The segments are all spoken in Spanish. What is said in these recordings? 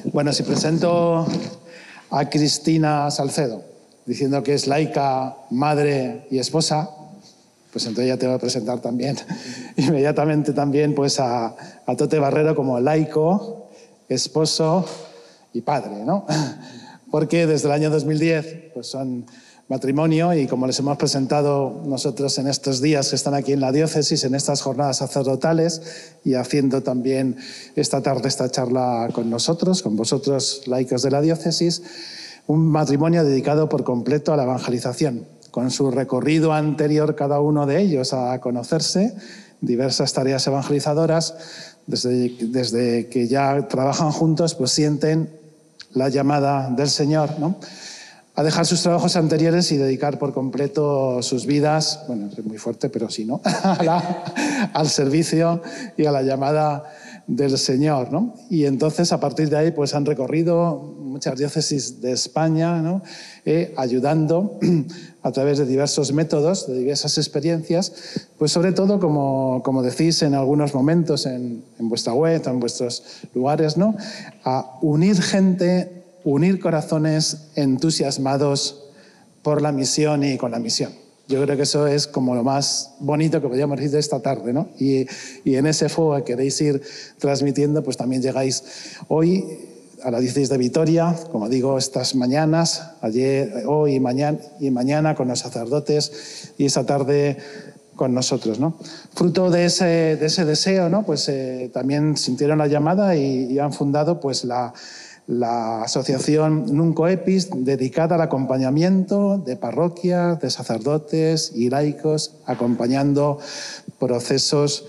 Bueno, si presento a Cristina Salcedo diciendo que es laica, madre y esposa, pues entonces ya te voy a presentar también inmediatamente también pues a Tote Barrero como laico, esposo y padre, ¿no? Porque desde el año 2010 pues son matrimonio y como les hemos presentado nosotros en estos días que están aquí en la diócesis, en estas jornadas sacerdotales y haciendo también esta tarde esta charla con nosotros, con vosotros laicos de la diócesis, un matrimonio dedicado por completo a la evangelización, con su recorrido anterior cada uno de ellos a conocerse, diversas tareas evangelizadoras, desde que ya trabajan juntos, pues sienten la llamada del Señor, ¿no?, a dejar sus trabajos anteriores y dedicar por completo sus vidas, bueno, es muy fuerte, pero sí, ¿no?, al servicio y a la llamada del Señor, ¿no? Y entonces, a partir de ahí, pues han recorrido muchas diócesis de España, ¿no?, ayudando a través de diversos métodos, de diversas experiencias, pues sobre todo, como decís en algunos momentos en vuestra web, en vuestros lugares, ¿no?, a unir gente, unir corazones entusiasmados por la misión y con la misión. Yo creo que eso es como lo más bonito que podríamos decir de esta tarde, ¿no? Y en ese fuego que queréis ir transmitiendo, pues también llegáis hoy a la diócesis de Vitoria, como digo, estas mañanas, ayer, hoy y mañana con los sacerdotes y esta tarde con nosotros, ¿no? Fruto de ese deseo, ¿no?, pues también sintieron la llamada y han fundado pues la asociación Nunc Oepis, dedicada al acompañamiento de parroquias, de sacerdotes y laicos, acompañando procesos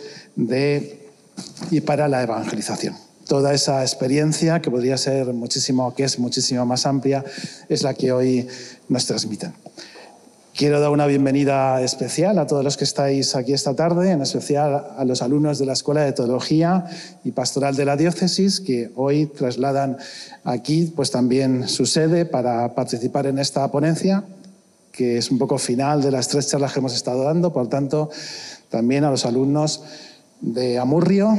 y para la evangelización. Toda esa experiencia, que podría ser que es muchísimo más amplia, es la que hoy nos transmiten. Quiero dar una bienvenida especial a todos los que estáis aquí esta tarde, en especial a los alumnos de la Escuela de Teología y Pastoral de la Diócesis, que hoy trasladan aquí pues también su sede para participar en esta ponencia, que es un poco final de las 3 charlas que hemos estado dando. Por tanto, también a los alumnos de Amurrio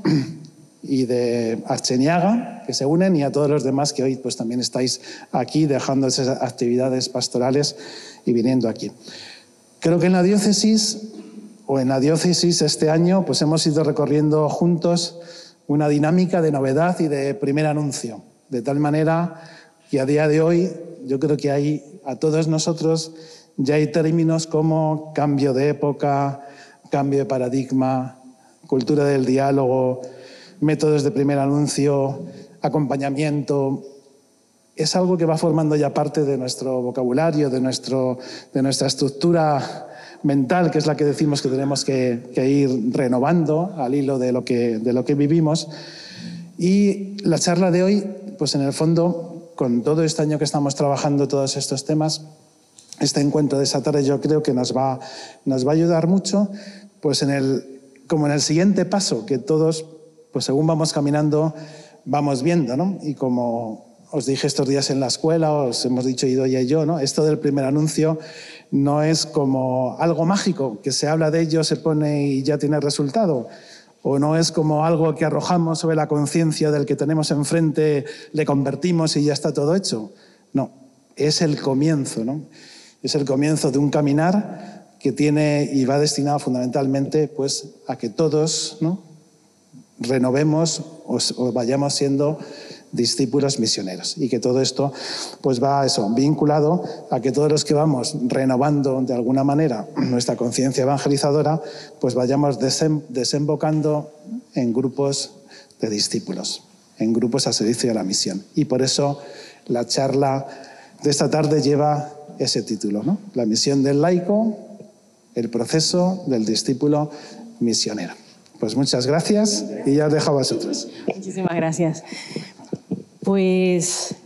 y de Archeniaga, que se unen, y a todos los demás que hoy pues también estáis aquí dejando esas actividades pastorales y viniendo aquí. Creo que en la diócesis este año pues hemos ido recorriendo juntos una dinámica de novedad y de primer anuncio, de tal manera que a día de hoy yo creo que a todos nosotros ya hay términos como cambio de época, cambio de paradigma, cultura del diálogo, métodos de primer anuncio, acompañamiento. Es algo que va formando ya parte de nuestro vocabulario, de nuestra estructura mental, que es la que decimos que tenemos que ir renovando al hilo de lo que vivimos. Y la charla de hoy, pues en el fondo, con todo este año que estamos trabajando todos estos temas, este encuentro de esta tarde yo creo que nos va a ayudar mucho, pues como en el siguiente paso, que todos, pues según vamos caminando, vamos viendo, ¿no? Y como os dije estos días en la escuela, os hemos dicho Idoia y yo, ¿no?, esto del primer anuncio no es como algo mágico, que se habla de ello, se pone y ya tiene resultado. O no es como algo que arrojamos sobre la conciencia del que tenemos enfrente, le convertimos y ya está todo hecho. No, es el comienzo, ¿no? Es el comienzo de un caminar que tiene y va destinado fundamentalmente pues, a que todos, ¿no?, renovemos o vayamos siendo discípulos misioneros, y que todo esto pues va vinculado a que todos los que vamos renovando de alguna manera nuestra conciencia evangelizadora pues vayamos desembocando en grupos de discípulos, en grupos a servicio de la misión. Y por eso la charla de esta tarde lleva ese título, ¿no?, La misión del laico, el proceso del discípulo misionero. Pues muchas gracias y ya os dejo a vosotros. Muchísimas gracias. Pues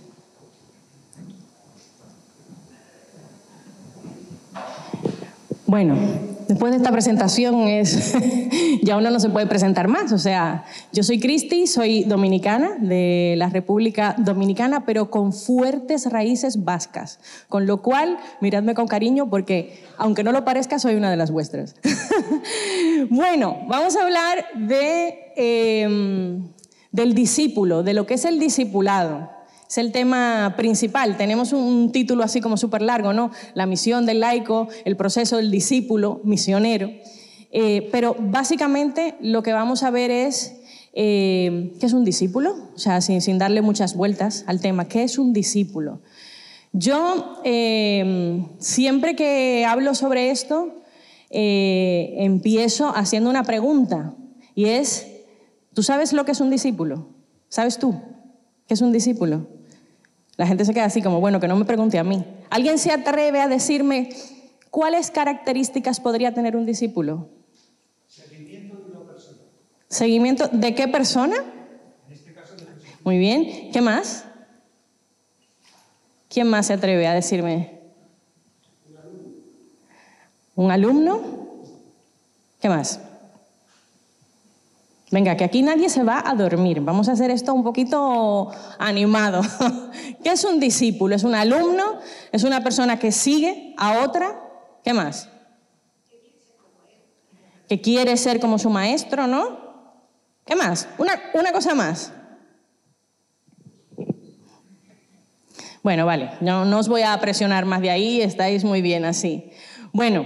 bueno, después de esta presentación ya uno no se puede presentar más. O sea, yo soy Cristi, soy dominicana de la República Dominicana, pero con fuertes raíces vascas. Con lo cual, miradme con cariño porque, aunque no lo parezca, soy una de las vuestras. Bueno, vamos a hablar de del discípulo, de lo que es el discipulado. Es el tema principal. Tenemos un título así como súper largo, ¿no? La misión del laico, el proceso del discípulo misionero. Pero básicamente lo que vamos a ver es ¿qué es un discípulo? O sea, sin darle muchas vueltas al tema. ¿Qué es un discípulo? Yo siempre que hablo sobre esto empiezo haciendo una pregunta y es, ¿tú sabes lo que es un discípulo? ¿Sabes tú qué es un discípulo? La gente se queda así como, bueno, que no me pregunte a mí. ¿Alguien se atreve a decirme cuáles características podría tener un discípulo? Seguimiento de una persona. ¿Seguimiento de qué persona? En este caso de Jesús. Muy bien. ¿Qué más? ¿Quién más se atreve a decirme? ¿Un alumno? ¿Qué más? Venga, que aquí nadie se va a dormir. Vamos a hacer esto un poquito animado. ¿Qué es un discípulo? ¿Es un alumno? ¿Es una persona que sigue a otra? ¿Qué más? Que quiere ser como su maestro, ¿no? ¿Qué más? Una cosa más. Bueno, vale, no os voy a presionar más de ahí, estáis muy bien así. Bueno,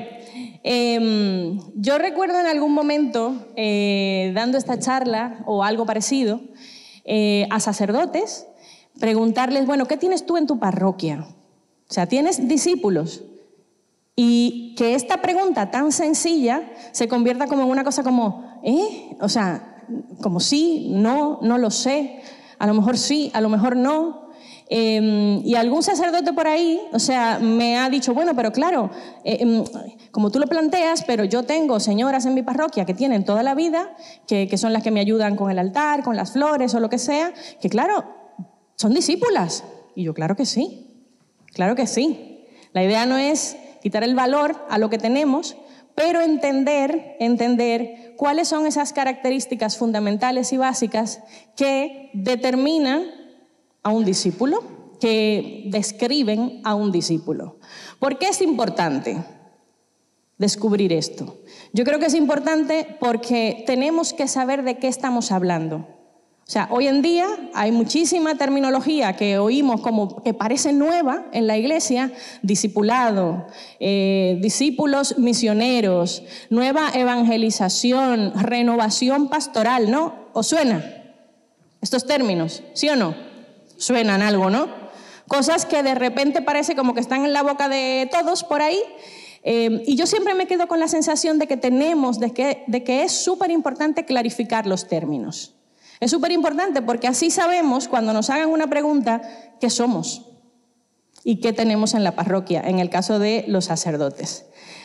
yo recuerdo en algún momento dando esta charla o algo parecido a sacerdotes, preguntarles, bueno, ¿qué tienes tú en tu parroquia? O sea, ¿tienes discípulos? Y que esta pregunta tan sencilla se convierta como en una cosa como, O sea, como sí, no lo sé, a lo mejor sí, a lo mejor no. Y algún sacerdote por ahí, o sea, me ha dicho, bueno, pero claro, como tú lo planteas, pero yo tengo señoras en mi parroquia que tienen toda la vida, que son las que me ayudan con el altar, con las flores o lo que sea, que claro, son discípulas. Y yo, claro que sí, claro que sí. La idea no es quitar el valor a lo que tenemos, pero entender cuáles son esas características fundamentales y básicas que determinan a un discípulo, que describen a un discípulo. ¿Por qué es importante descubrir esto? Yo creo que es importante porque tenemos que saber de qué estamos hablando. O sea, hoy en día hay muchísima terminología que oímos como que parece nueva en la iglesia, discipulado, discípulos misioneros, nueva evangelización, renovación pastoral, ¿no? ¿Os suena estos términos? ¿Sí o no? Suenan algo, ¿no? Cosas que de repente parece como que están en la boca de todos por ahí. Y yo siempre me quedo con la sensación de que de que es súper importante clarificar los términos. Es súper importante porque así sabemos, cuando nos hagan una pregunta, qué somos y qué tenemos en la parroquia, en el caso de los sacerdotes.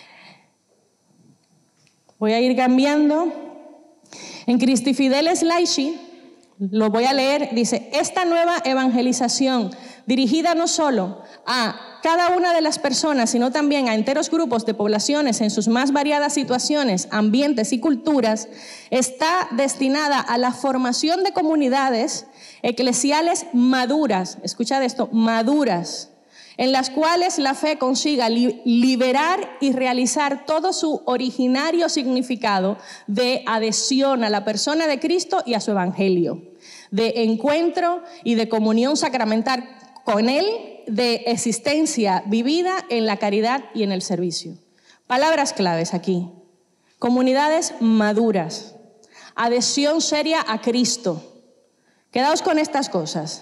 Voy a ir cambiando. En Christi Fideles Laici, lo voy a leer, dice, esta nueva evangelización dirigida no solo a cada una de las personas, sino también a enteros grupos de poblaciones en sus más variadas situaciones, ambientes y culturas, está destinada a la formación de comunidades eclesiales maduras, escuchad esto, maduras, en las cuales la fe consiga liberar y realizar todo su originario significado de adhesión a la persona de Cristo y a su evangelio, de encuentro y de comunión sacramental con Él, de existencia vivida en la caridad y en el servicio. Palabras claves aquí: comunidades maduras, adhesión seria a Cristo. Quedaos con estas cosas.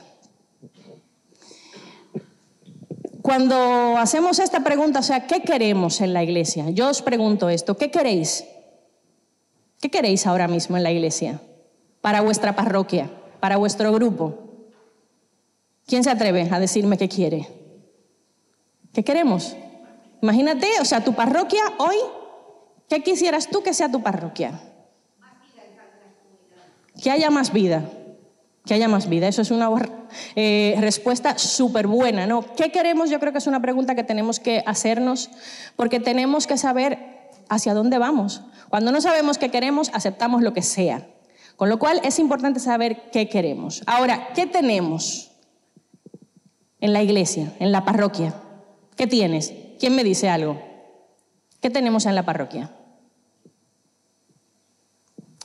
Cuando hacemos esta pregunta, o sea, ¿qué queremos en la iglesia? Yo os pregunto esto, ¿qué queréis? ¿Qué queréis ahora mismo en la iglesia? Para vuestra parroquia, para vuestro grupo. ¿Quién se atreve a decirme qué quiere? ¿Qué queremos? Imagínate, o sea, tu parroquia hoy, ¿qué quisieras tú que sea tu parroquia? Más vida en las comunidades. Que haya más vida. Que haya más vida. Eso es una respuesta súper buena, ¿no? ¿Qué queremos? Yo creo que es una pregunta que tenemos que hacernos porque tenemos que saber hacia dónde vamos. Cuando no sabemos qué queremos, aceptamos lo que sea. Con lo cual es importante saber qué queremos. Ahora, ¿qué tenemos en la iglesia, en la parroquia? ¿Qué tienes? ¿Quién me dice algo? ¿Qué tenemos en la parroquia?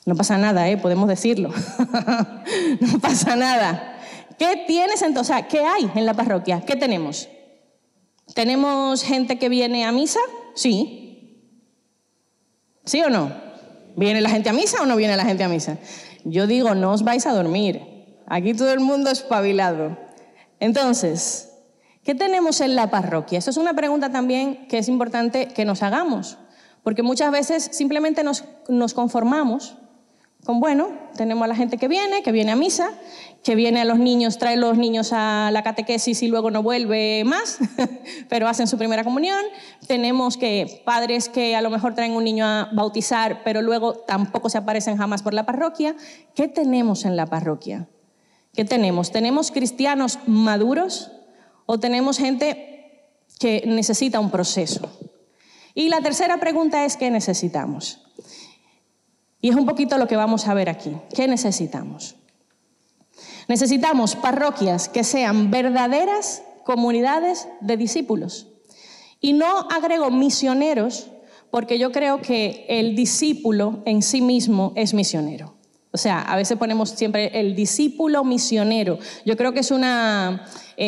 No pasa nada, podemos decirlo. No pasa nada. ¿Qué tienes entonces? O sea, ¿qué hay en la parroquia? ¿Qué tenemos? ¿Tenemos gente que viene a misa? Sí. ¿Sí o no? ¿Viene la gente a misa o no viene la gente a misa? Yo digo, no os vais a dormir. Aquí todo el mundo espabilado. Entonces, ¿qué tenemos en la parroquia? Eso es una pregunta también que es importante que nos hagamos. Porque muchas veces simplemente nos conformamos con, bueno, tenemos a la gente que viene a misa, que viene a los niños, trae los niños a la catequesis y luego no vuelve más, pero hacen su primera comunión. Tenemos padres que a lo mejor traen un niño a bautizar, pero luego tampoco se aparecen jamás por la parroquia. ¿Qué tenemos en la parroquia? ¿Qué tenemos? ¿Tenemos cristianos maduros o tenemos gente que necesita un proceso? Y la tercera pregunta es, ¿qué necesitamos? Y es un poquito lo que vamos a ver aquí. ¿Qué necesitamos? Necesitamos parroquias que sean verdaderas comunidades de discípulos. Y no agrego misioneros, porque yo creo que el discípulo en sí mismo es misionero. O sea, a veces ponemos siempre el discípulo misionero. Yo creo que es una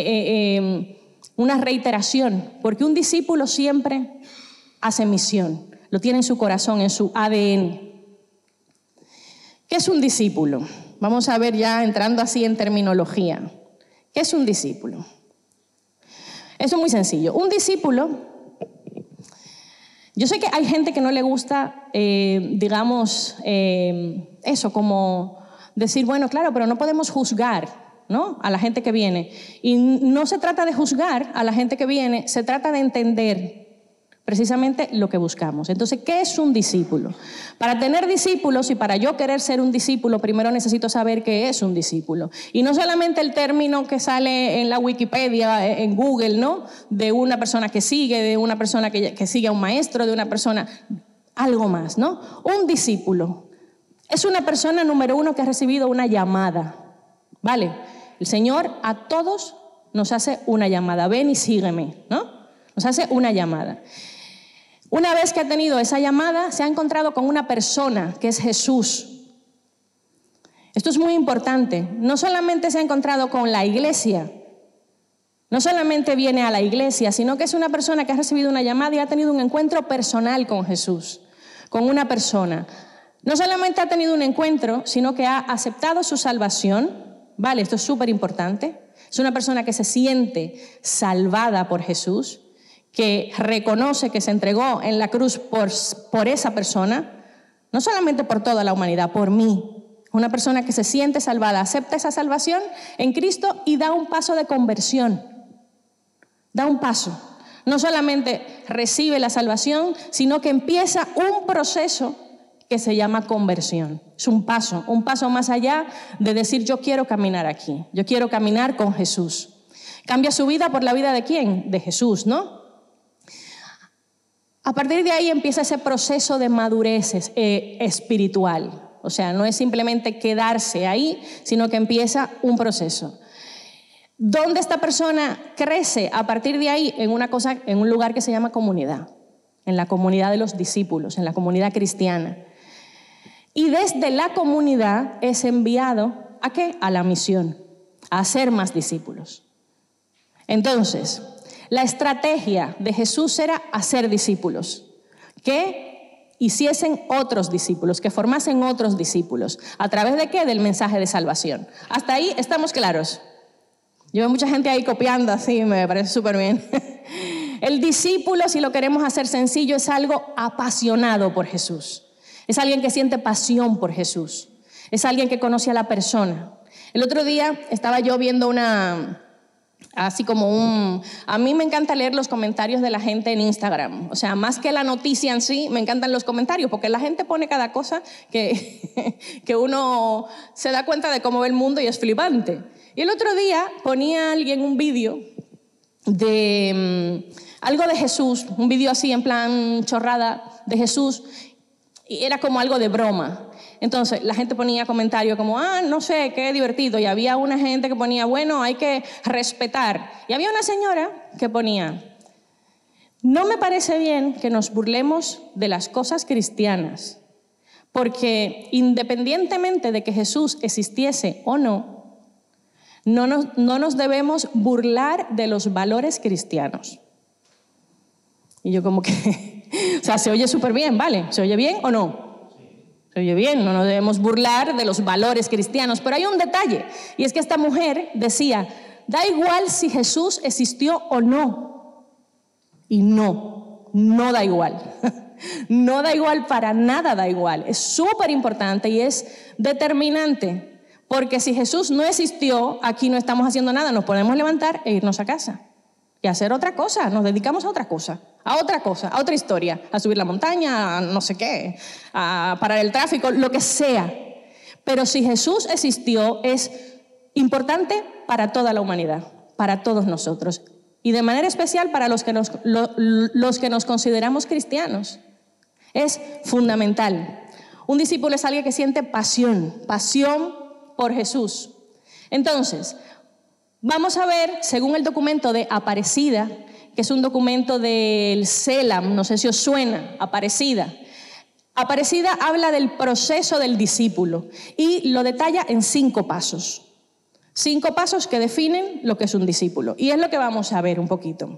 reiteración, porque un discípulo siempre hace misión, lo tiene en su corazón, en su ADN. ¿Qué es un discípulo? Vamos a ver ya entrando así en terminología. ¿Qué es un discípulo? Eso es muy sencillo. Un discípulo, yo sé que hay gente que no le gusta, eso, como decir, bueno, claro, pero no podemos juzgar, ¿no?, a la gente que viene. Y no se trata de juzgar a la gente que viene, se trata de entender precisamente lo que buscamos. Entonces, ¿qué es un discípulo? Para tener discípulos y para yo querer ser un discípulo, primero necesito saber qué es un discípulo. Y no solamente el término que sale en la Wikipedia, en Google, ¿no?, de una persona que sigue, de una persona que sigue a un maestro, de una persona, algo más, ¿no? Un discípulo es una persona, número uno, que ha recibido una llamada, ¿vale? El Señor a todos nos hace una llamada. Ven y sígueme, ¿no? Nos hace una llamada. Una vez que ha tenido esa llamada, se ha encontrado con una persona que es Jesús. Esto es muy importante. No solamente se ha encontrado con la iglesia, no solamente viene a la iglesia, sino que es una persona que ha recibido una llamada y ha tenido un encuentro personal con Jesús, con una persona. No solamente ha tenido un encuentro, sino que ha aceptado su salvación. Vale, esto es súper importante. Es una persona que se siente salvada por Jesús, que reconoce que se entregó en la cruz por esa persona, no solamente por toda la humanidad, por mí. Una persona que se siente salvada, acepta esa salvación en Cristo y da un paso de conversión. Da un paso. No solamente recibe la salvación, sino que empieza un proceso que se llama conversión. Es un paso más allá de decir yo quiero caminar aquí, yo quiero caminar con Jesús. Cambia su vida por la vida de ¿quién? De Jesús, ¿no? A partir de ahí empieza ese proceso de madurez espiritual. O sea, no es simplemente quedarse ahí, sino que empieza un proceso. ¿Dónde esta persona crece? A partir de ahí en un lugar que se llama comunidad, en la comunidad de los discípulos, en la comunidad cristiana. Y desde la comunidad es enviado ¿a qué? A la misión, a hacer más discípulos. Entonces, la estrategia de Jesús era hacer discípulos, que hiciesen otros discípulos, que formasen otros discípulos. ¿A través de qué? Del mensaje de salvación. Hasta ahí estamos claros. Yo veo mucha gente ahí copiando así, me parece súper bien. El discípulo, si lo queremos hacer sencillo, es algo apasionado por Jesús. Es alguien que siente pasión por Jesús. Es alguien que conoce a la persona. El otro día estaba yo viendo a mí me encanta leer los comentarios de la gente en Instagram. O sea, más que la noticia en sí, me encantan los comentarios, porque la gente pone cada cosa que uno se da cuenta de cómo ve el mundo y es flipante. Y el otro día ponía alguien un vídeo de algo de Jesús, un vídeo así en plan chorrada de Jesús, y era como algo de broma. Entonces la gente ponía comentarios como, no sé, qué divertido. Y había una gente que ponía, bueno, hay que respetar. Y había una señora que ponía, no me parece bien que nos burlemos de las cosas cristianas, Porque independientemente de que Jesús existiese o no, no nos debemos burlar de los valores cristianos. Y yo como que, o sea, se oye súper bien, ¿vale? ¿Se oye bien o no? Se oye bien, no nos debemos burlar de los valores cristianos. Pero hay un detalle, y es que esta mujer decía, da igual si Jesús existió o no. Y no da igual. No da igual, para nada da igual. Es súper importante y es determinante. Porque si Jesús no existió, aquí no estamos haciendo nada, nos podemos levantar e irnos a casa. Y hacer otra cosa, nos dedicamos a otra cosa, a otra historia, a subir la montaña, a no sé qué, a parar el tráfico, lo que sea. Pero si Jesús existió, es importante para toda la humanidad, para todos nosotros. Y de manera especial para los que nos consideramos cristianos. Es fundamental. Un discípulo es alguien que siente pasión por Jesús. Entonces, vamos a ver, según el documento de Aparecida, que es un documento del CELAM, no sé si os suena, Aparecida. Aparecida habla del proceso del discípulo y lo detalla en 5 pasos. 5 pasos que definen lo que es un discípulo. Y es lo que vamos a ver un poquito.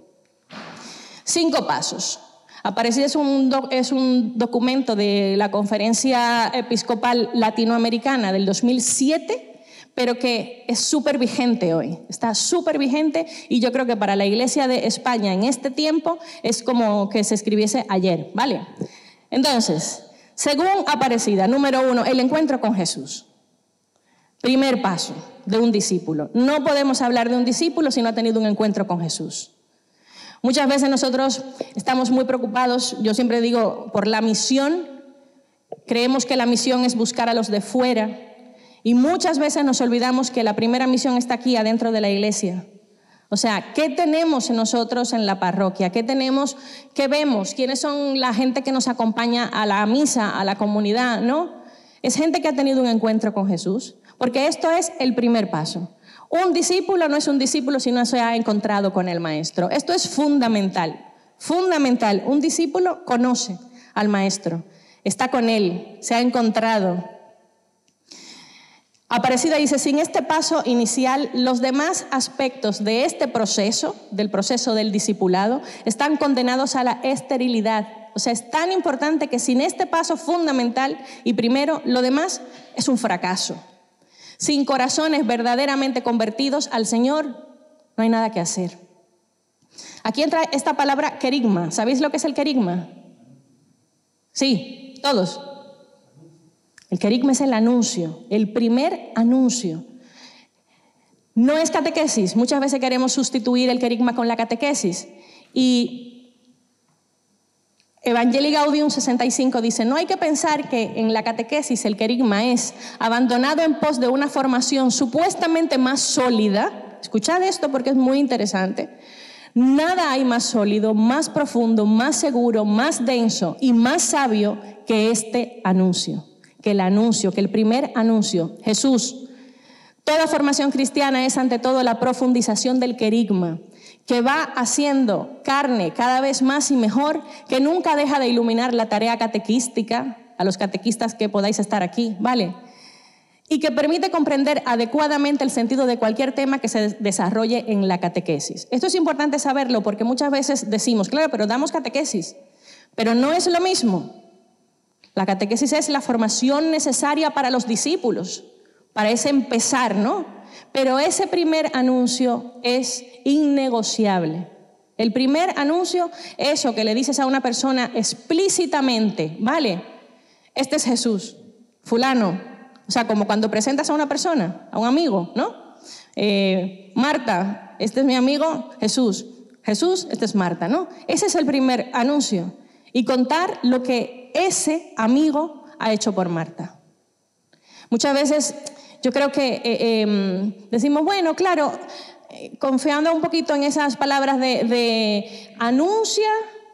5 pasos. Aparecida es un documento de la Conferencia Episcopal Latinoamericana del 2007, pero que es súper vigente hoy, está súper vigente, y yo creo que para la Iglesia de España en este tiempo es como que se escribiese ayer, ¿vale? Entonces, según Aparecida, número 1, el encuentro con Jesús. Primer paso de un discípulo. No podemos hablar de un discípulo si no ha tenido un encuentro con Jesús. Muchas veces nosotros estamos muy preocupados, yo siempre digo, por la misión. Creemos que la misión es buscar a los de fuera. Y muchas veces nos olvidamos que la primera misión está aquí adentro de la iglesia. O sea, ¿qué tenemos nosotros en la parroquia? ¿Qué tenemos? ¿Qué vemos? ¿Quiénes son la gente que nos acompaña a la misa, a la comunidad? ¿No? Es gente que ha tenido un encuentro con Jesús. Porque esto es el primer paso. Un discípulo no es un discípulo si no se ha encontrado con el maestro. Esto es fundamental. Fundamental. Un discípulo conoce al maestro. Está con él. Se ha encontrado. Aparecida dice, sin este paso inicial, los demás aspectos de este proceso, del proceso del discipulado, están condenados a la esterilidad. O sea, es tan importante que sin este paso fundamental y primero, lo demás es un fracaso. Sin corazones verdaderamente convertidos al Señor, no hay nada que hacer. Aquí entra esta palabra querigma. ¿Sabéis lo que es el querigma? Sí, todos. El querigma es el anuncio, el primer anuncio. No es catequesis. Muchas veces queremos sustituir el querigma con la catequesis. Y Evangelii Gaudium 65 dice, no hay que pensar que en la catequesis el querigma es abandonado en pos de una formación supuestamente más sólida. Escuchad esto porque es muy interesante. Nada hay más sólido, más profundo, más seguro, más denso y más sabio que este anuncio. Que el primer anuncio, Jesús. Toda formación cristiana es ante todo la profundización del querigma, que va haciendo carne cada vez más y mejor, que nunca deja de iluminar la tarea catequística, a los catequistas que podáis estar aquí, ¿vale? Y que permite comprender adecuadamente el sentido de cualquier tema que se desarrolle en la catequesis. Esto es importante saberlo porque muchas veces decimos, claro, pero damos catequesis, pero no es lo mismo. La catequesis es la formación necesaria para los discípulos, para ese empezar, ¿no? Pero ese primer anuncio es innegociable. El primer anuncio, eso que le dices a una persona explícitamente, ¿vale? Este es Jesús, fulano. O sea, como cuando presentas a una persona, a un amigo, ¿no? Marta, este es mi amigo Jesús. Jesús, este es Marta, ¿no? Ese es el primer anuncio. Y contar lo que ese amigo ha hecho por Marta. Muchas veces yo creo que decimos, bueno, claro, confiando un poquito en esas palabras de anuncia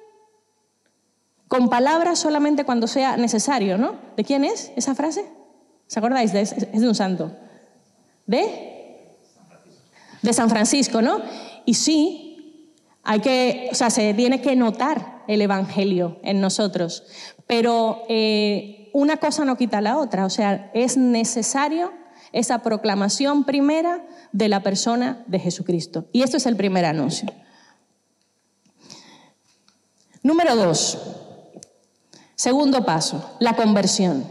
con palabras solamente cuando sea necesario, ¿no? ¿De quién es esa frase? ¿Se acordáis? Es de un santo. ¿De San Francisco, ¿no? Y sí, se tiene que notar el evangelio en nosotros, pero una cosa no quita la otra, o sea, es necesario esa proclamación primera de la persona de Jesucristo. Y esto es el primer anuncio. Número 2, segundo paso, la conversión.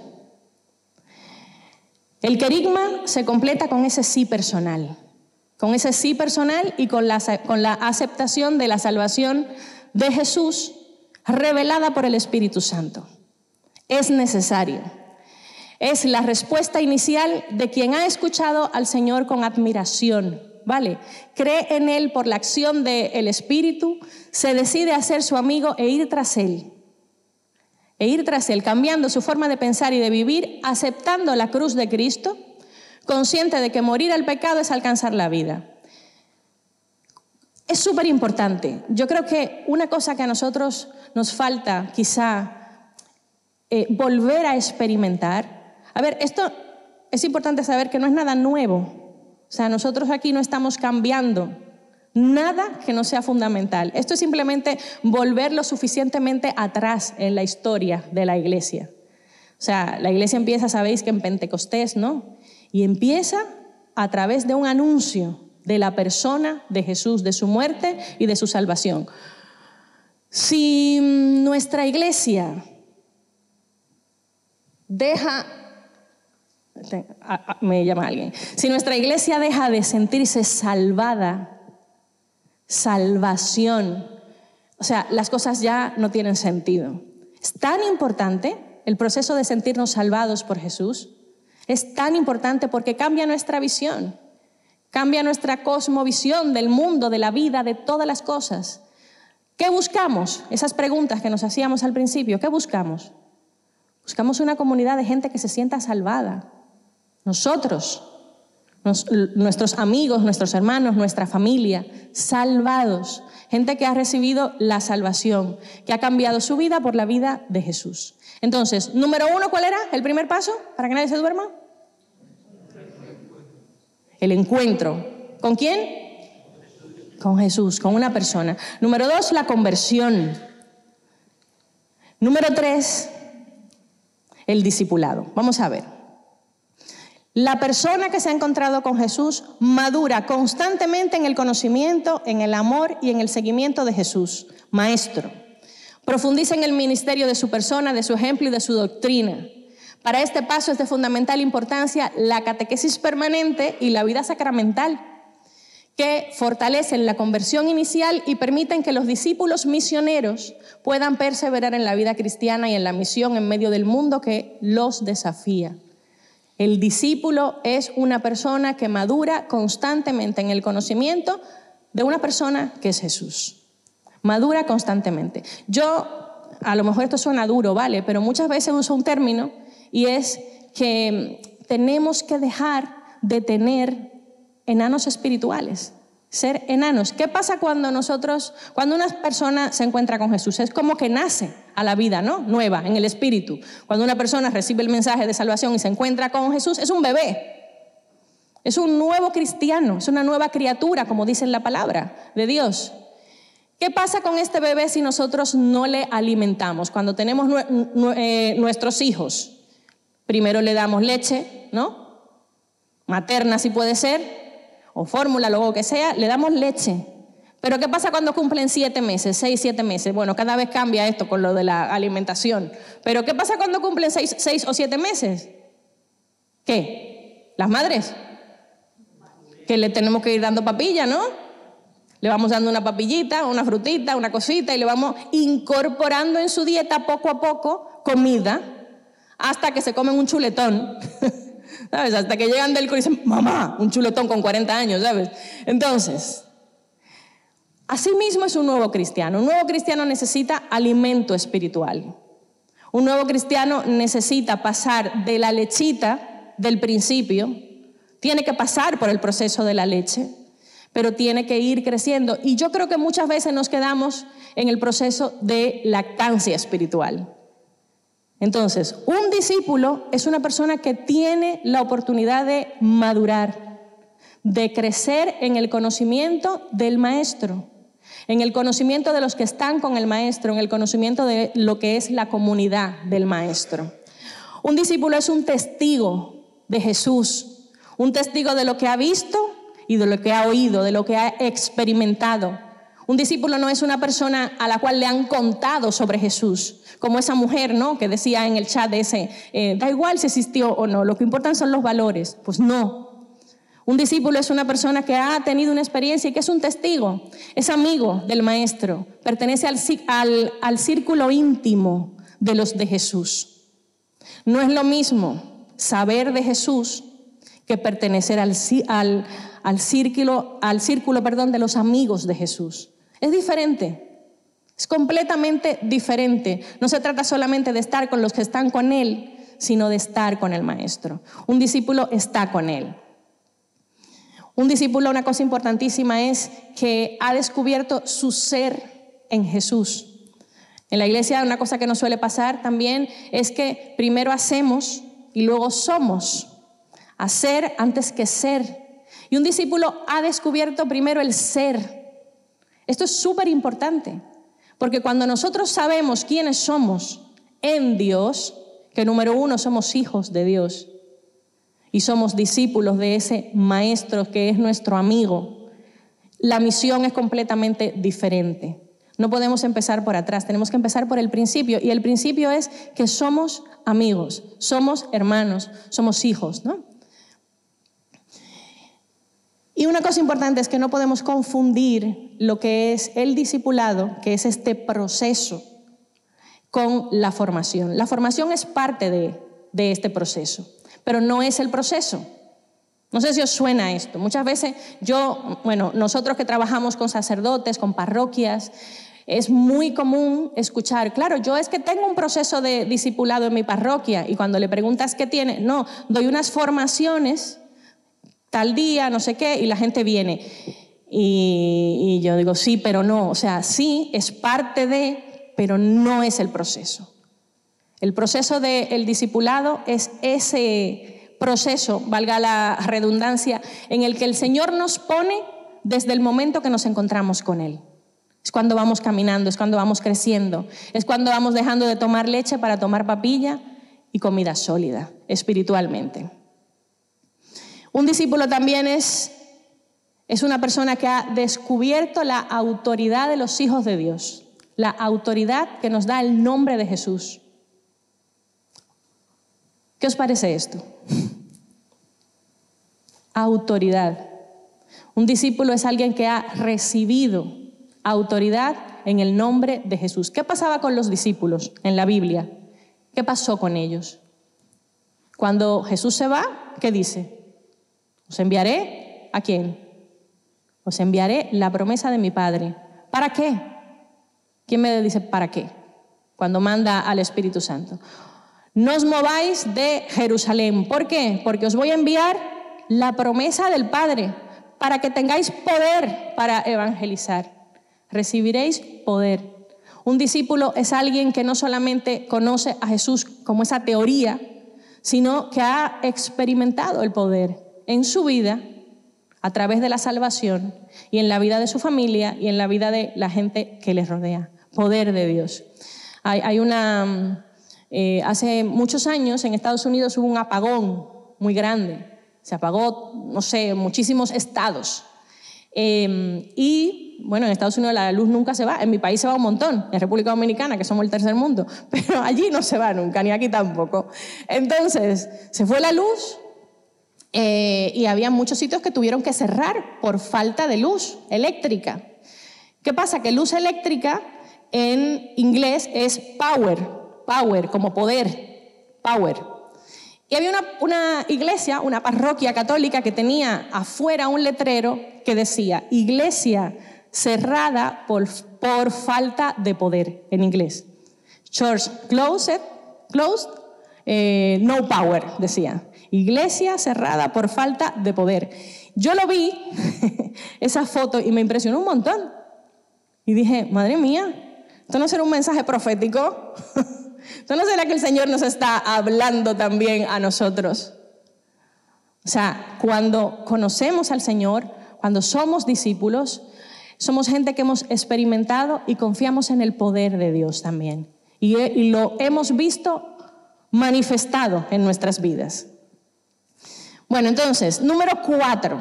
El querigma se completa con ese sí personal. Con ese sí personal y con la aceptación de la salvación de Jesús revelada por el Espíritu Santo. Es necesario. Es la respuesta inicial de quien ha escuchado al Señor con admiración, ¿vale? Cree en Él por la acción del Espíritu, se decide a ser su amigo e ir tras Él. Cambiando su forma de pensar y de vivir, aceptando la cruz de Cristo, consciente de que morir al pecado es alcanzar la vida. Es súper importante. Yo creo que una cosa que a nosotros nos falta quizá volver a experimentar. A ver, esto es importante saber que no es nada nuevo. O sea, nosotros aquí no estamos cambiando nada que no sea fundamental. Esto es simplemente volver lo suficientemente atrás en la historia de la iglesia. O sea, la iglesia empieza, sabéis que en Pentecostés, ¿no? Y empieza a través de un anuncio de la persona de Jesús, de su muerte y de su salvación. Si nuestra iglesia me llama alguien. Si nuestra iglesia deja de sentirse salvada, salvación, o sea, las cosas ya no tienen sentido. Es tan importante el proceso de sentirnos salvados por Jesús. Es tan importante porque cambia nuestra visión, cambia nuestra cosmovisión del mundo, de la vida, de todas las cosas. ¿Qué buscamos? Esas preguntas que nos hacíamos al principio, ¿qué buscamos? Buscamos una comunidad de gente que se sienta salvada. Nosotros, nuestros amigos, nuestros hermanos, nuestra familia, salvados. Gente que ha recibido la salvación, que ha cambiado su vida por la vida de Jesús. Entonces, número 1, ¿cuál era el primer paso para que nadie se duerma? El encuentro. ¿Con quién? Con Jesús, con una persona. Número 2, la conversión. Número 3, el discipulado. Vamos a ver. La persona que se ha encontrado con Jesús madura constantemente en el conocimiento, en el amor y en el seguimiento de Jesús, maestro. Profundiza en el ministerio de su persona, de su ejemplo y de su doctrina. Para este paso es de fundamental importancia la catequesis permanente y la vida sacramental, que fortalecen la conversión inicial y permiten que los discípulos misioneros puedan perseverar en la vida cristiana y en la misión en medio del mundo que los desafía. El discípulo es una persona que madura constantemente en el conocimiento de una persona que es Jesús. Madura constantemente. A lo mejor esto suena duro, ¿vale? Pero muchas veces uso un término y es que tenemos que dejar de tener enanos espirituales, ser enanos. ¿Qué pasa cuando una persona se encuentra con Jesús? Es como que nace a la vida, ¿no? Nueva, en el espíritu. Cuando una persona recibe el mensaje de salvación y se encuentra con Jesús, es un bebé. Es un nuevo cristiano, es una nueva criatura, como dice en la palabra de Dios. ¿Qué pasa con este bebé si nosotros no le alimentamos? Cuando tenemos nuestros hijos, primero le damos leche, ¿no? Materna si puede ser, o fórmula, luego que sea, le damos leche. Pero ¿qué pasa cuando cumplen 7 meses, 6, 7 meses? Bueno, cada vez cambia esto con lo de la alimentación. Pero ¿qué pasa cuando cumplen 6 o 7 meses? ¿Qué? ¿Las madres? Que le tenemos que ir dando papilla, ¿no? Le vamos dando una papillita, una frutita, una cosita y le vamos incorporando en su dieta poco a poco comida hasta que se comen un chuletón. ¿Sabes? Hasta que llegan del colegio y dicen, mamá, un chuletón con 40 años, ¿sabes? Entonces, así mismo es un nuevo cristiano. Un nuevo cristiano necesita alimento espiritual. Un nuevo cristiano necesita pasar de la lechita del principio, tiene que pasar por el proceso de la leche, pero tiene que ir creciendo. Y yo creo que muchas veces nos quedamos en el proceso de lactancia espiritual. Entonces, un discípulo es una persona que tiene la oportunidad de madurar, de crecer en el conocimiento del maestro, en el conocimiento de los que están con el maestro, en el conocimiento de lo que es la comunidad del maestro. Un discípulo es un testigo de Jesús, un testigo de lo que ha visto y de lo que ha oído, de lo que ha experimentado. Un discípulo no es una persona a la cual le han contado sobre Jesús, como esa mujer, ¿no?, que decía en el chat de ese, da igual si existió o no, lo que importan son los valores. Pues no. Un discípulo es una persona que ha tenido una experiencia y que es un testigo, es amigo del Maestro, pertenece al círculo íntimo de los de Jesús. No es lo mismo saber de Jesús que pertenecer al círculo de los amigos de Jesús. Es diferente, es completamente diferente. No se trata solamente de estar con los que están con Él, sino de estar con el Maestro. Un discípulo está con Él. Un discípulo, una cosa importantísima es que ha descubierto su ser en Jesús. En la iglesia una cosa que nos suele pasar también es que primero hacemos y luego somos. Hacer antes que ser. Y un discípulo ha descubierto primero el ser. Esto es súper importante, porque cuando nosotros sabemos quiénes somos en Dios, que número uno somos hijos de Dios y somos discípulos de ese Maestro que es nuestro amigo, la misión es completamente diferente. No podemos empezar por atrás, tenemos que empezar por el principio, y el principio es que somos amigos, somos hermanos, somos hijos, ¿no? Y una cosa importante es que no podemos confundir lo que es el discipulado, que es este proceso, con la formación. La formación es parte de este proceso, pero no es el proceso. No sé si os suena esto. Muchas veces nosotros que trabajamos con sacerdotes, con parroquias, es muy común escuchar, claro, yo es que tengo un proceso de discipulado en mi parroquia, y cuando le preguntas qué tiene, no, doy unas formaciones tal día, no sé qué, y la gente viene. Y yo digo, sí, pero no. O sea, sí, es parte de, pero no es el proceso. El proceso del discipulado es ese proceso, valga la redundancia, en el que el Señor nos pone desde el momento que nos encontramos con Él. Es cuando vamos caminando, es cuando vamos creciendo, es cuando vamos dejando de tomar leche para tomar papilla y comida sólida, espiritualmente. Un discípulo también es una persona que ha descubierto la autoridad de los hijos de Dios, la autoridad que nos da el nombre de Jesús. ¿Qué os parece esto? Autoridad. Un discípulo es alguien que ha recibido autoridad en el nombre de Jesús. ¿Qué pasaba con los discípulos en la Biblia? ¿Qué pasó con ellos? Cuando Jesús se va, ¿qué dice? Os enviaré, ¿a quién? Os enviaré la promesa de mi Padre. ¿Para qué? ¿Quién me dice para qué? Cuando manda al Espíritu Santo. No os mováis de Jerusalén. ¿Por qué? Porque os voy a enviar la promesa del Padre para que tengáis poder para evangelizar. Recibiréis poder. Un discípulo es alguien que no solamente conoce a Jesús como esa teoría, sino que ha experimentado el poder en su vida, a través de la salvación, y en la vida de su familia y en la vida de la gente que les rodea. Poder de Dios. Hace muchos años en Estados Unidos hubo un apagón muy grande. Se apagó, no sé, muchísimos estados. Y bueno, en Estados Unidos la luz nunca se va. En mi país se va un montón, en República Dominicana, que somos el tercer mundo, pero allí no se va nunca, ni aquí tampoco. Entonces, se fue la luz. Y había muchos sitios que tuvieron que cerrar por falta de luz eléctrica. ¿Qué pasa? Que luz eléctrica en inglés es power, como poder, power. Y había una iglesia, una parroquia católica que tenía afuera un letrero que decía, iglesia cerrada por falta de poder, en inglés. Church closed, no power, decía. Iglesia cerrada por falta de poder. Yo lo vi, esa foto, y me impresionó un montón. Y dije, madre mía, ¿esto no será un mensaje profético? ¿Esto no será que el Señor nos está hablando también a nosotros? O sea, cuando conocemos al Señor, cuando somos discípulos, somos gente que hemos experimentado y confiamos en el poder de Dios también. Y lo hemos visto manifestado en nuestras vidas. Bueno, entonces, número 4,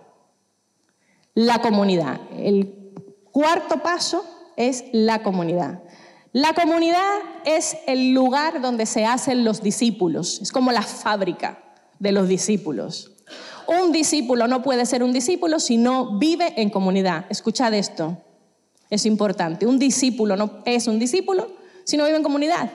la comunidad. El cuarto paso es la comunidad. La comunidad es el lugar donde se hacen los discípulos, es como la fábrica de los discípulos. Un discípulo no puede ser un discípulo si no vive en comunidad. Escuchad esto, es importante. Un discípulo no es un discípulo si no vive en comunidad.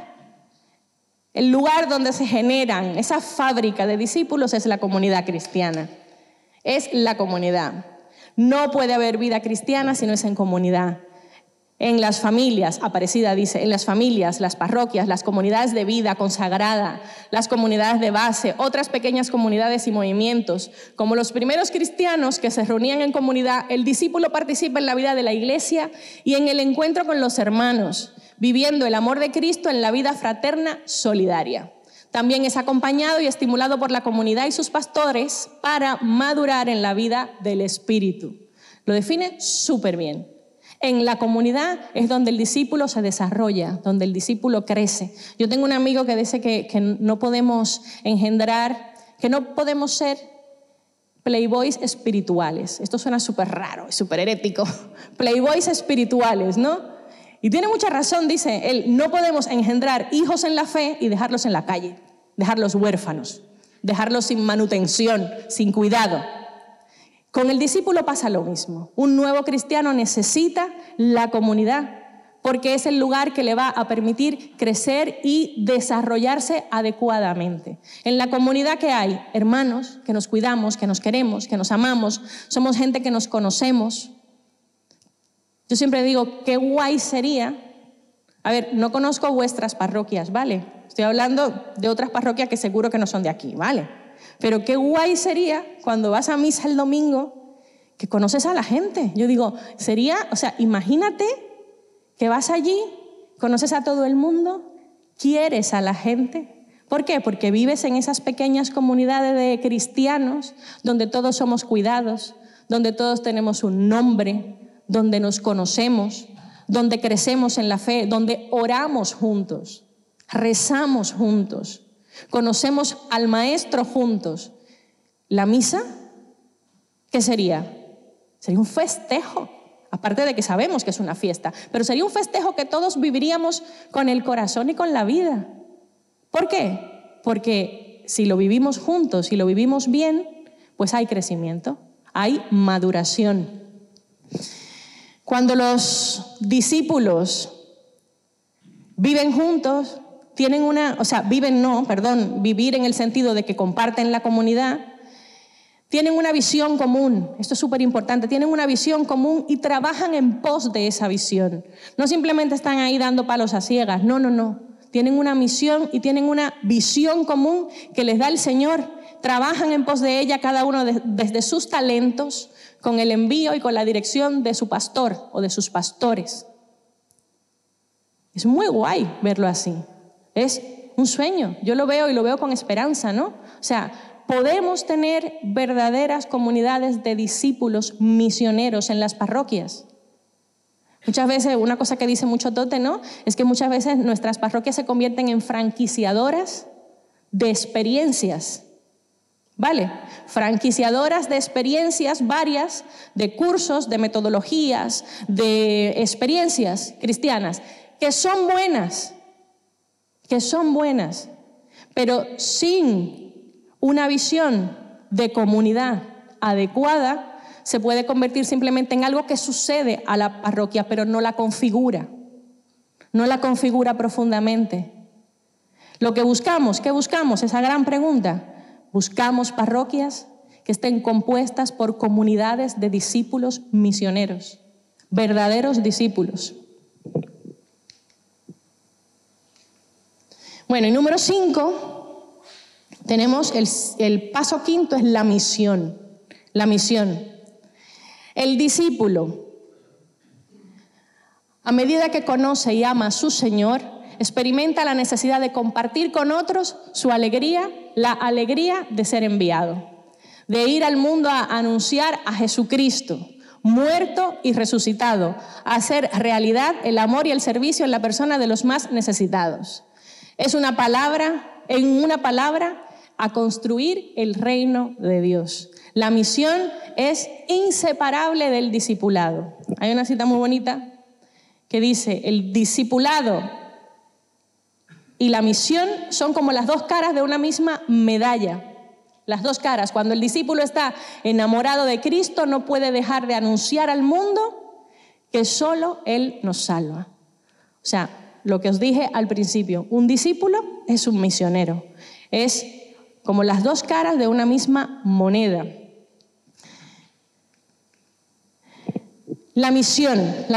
El lugar donde se generan esa fábrica de discípulos es la comunidad cristiana. Es la comunidad. No puede haber vida cristiana si no es en comunidad. En las familias, Aparecida dice, en las familias, las parroquias, las comunidades de vida consagrada, las comunidades de base, otras pequeñas comunidades y movimientos. Como los primeros cristianos que se reunían en comunidad, el discípulo participa en la vida de la iglesia y en el encuentro con los hermanos, viviendo el amor de Cristo en la vida fraterna solidaria. También es acompañado y estimulado por la comunidad y sus pastores para madurar en la vida del Espíritu. Lo define súper bien. En la comunidad es donde el discípulo se desarrolla, donde el discípulo crece. Yo tengo un amigo que dice que no podemos engendrar, que no podemos ser playboys espirituales. Esto suena súper raro, súper herético. Playboys espirituales, ¿no? Y tiene mucha razón, dice él, no podemos engendrar hijos en la fe y dejarlos en la calle, dejarlos huérfanos, dejarlos sin manutención, sin cuidado. Con el discípulo pasa lo mismo. Un nuevo cristiano necesita la comunidad porque es el lugar que le va a permitir crecer y desarrollarse adecuadamente. En la comunidad que hay hermanos que nos cuidamos, que nos queremos, que nos amamos, somos gente que nos conocemos. Yo siempre digo, qué guay sería. A ver, no conozco vuestras parroquias, ¿vale? Estoy hablando de otras parroquias que seguro que no son de aquí, ¿vale? Pero qué guay sería cuando vas a misa el domingo que conoces a la gente. Yo digo, sería, o sea, imagínate que vas allí, conoces a todo el mundo, quieres a la gente. ¿Por qué? Porque vives en esas pequeñas comunidades de cristianos donde todos somos cuidados, donde todos tenemos un nombre, donde nos conocemos, donde crecemos en la fe, donde oramos juntos, rezamos juntos. Conocemos al Maestro juntos. ¿La misa? ¿Qué sería? Sería un festejo, aparte de que sabemos que es una fiesta, pero sería un festejo que todos viviríamos con el corazón y con la vida. ¿Por qué? Porque si lo vivimos juntos, si lo vivimos bien, pues hay crecimiento, hay maduración. Cuando los discípulos viven juntos, vivir en el sentido de que comparten la comunidad, tienen una visión común, esto es súper importante, tienen una visión común y trabajan en pos de esa visión. No simplemente están ahí dando palos a ciegas, no. Tienen una misión y tienen una visión común que les da el Señor. Trabajan en pos de ella cada uno desde sus talentos, con el envío y con la dirección de su pastor o de sus pastores. Es muy guay verlo así. Es un sueño, yo lo veo y lo veo con esperanza, ¿no? O sea, podemos tener verdaderas comunidades de discípulos misioneros en las parroquias. Muchas veces, una cosa que dice mucho Tote, ¿no? Es que muchas veces nuestras parroquias se convierten en franquiciadoras de experiencias, ¿vale? Franquiciadoras de experiencias varias, de cursos, de metodologías, de experiencias cristianas, que son buenas, pero sin una visión de comunidad adecuada, se puede convertir simplemente en algo que sucede a la parroquia, pero no la configura profundamente. Lo que buscamos, ¿qué buscamos? Esa gran pregunta. Buscamos parroquias que estén compuestas por comunidades de discípulos misioneros, verdaderos discípulos. Bueno, y número 5, tenemos el paso quinto, es la misión. La misión. El discípulo, a medida que conoce y ama a su Señor, experimenta la necesidad de compartir con otros su alegría, la alegría de ser enviado, de ir al mundo a anunciar a Jesucristo, muerto y resucitado, a hacer realidad el amor y el servicio en la persona de los más necesitados. Es una palabra en una palabra, a construir el reino de Dios. La misión es inseparable del discipulado. Hay una cita muy bonita que dice, el discipulado y la misión son como las dos caras de una misma medalla. Las dos caras. Cuando el discípulo está enamorado de Cristo, no puede dejar de anunciar al mundo que solo Él nos salva. O sea, lo que os dije al principio, un discípulo es un misionero. Es como las dos caras de una misma moneda. La misión.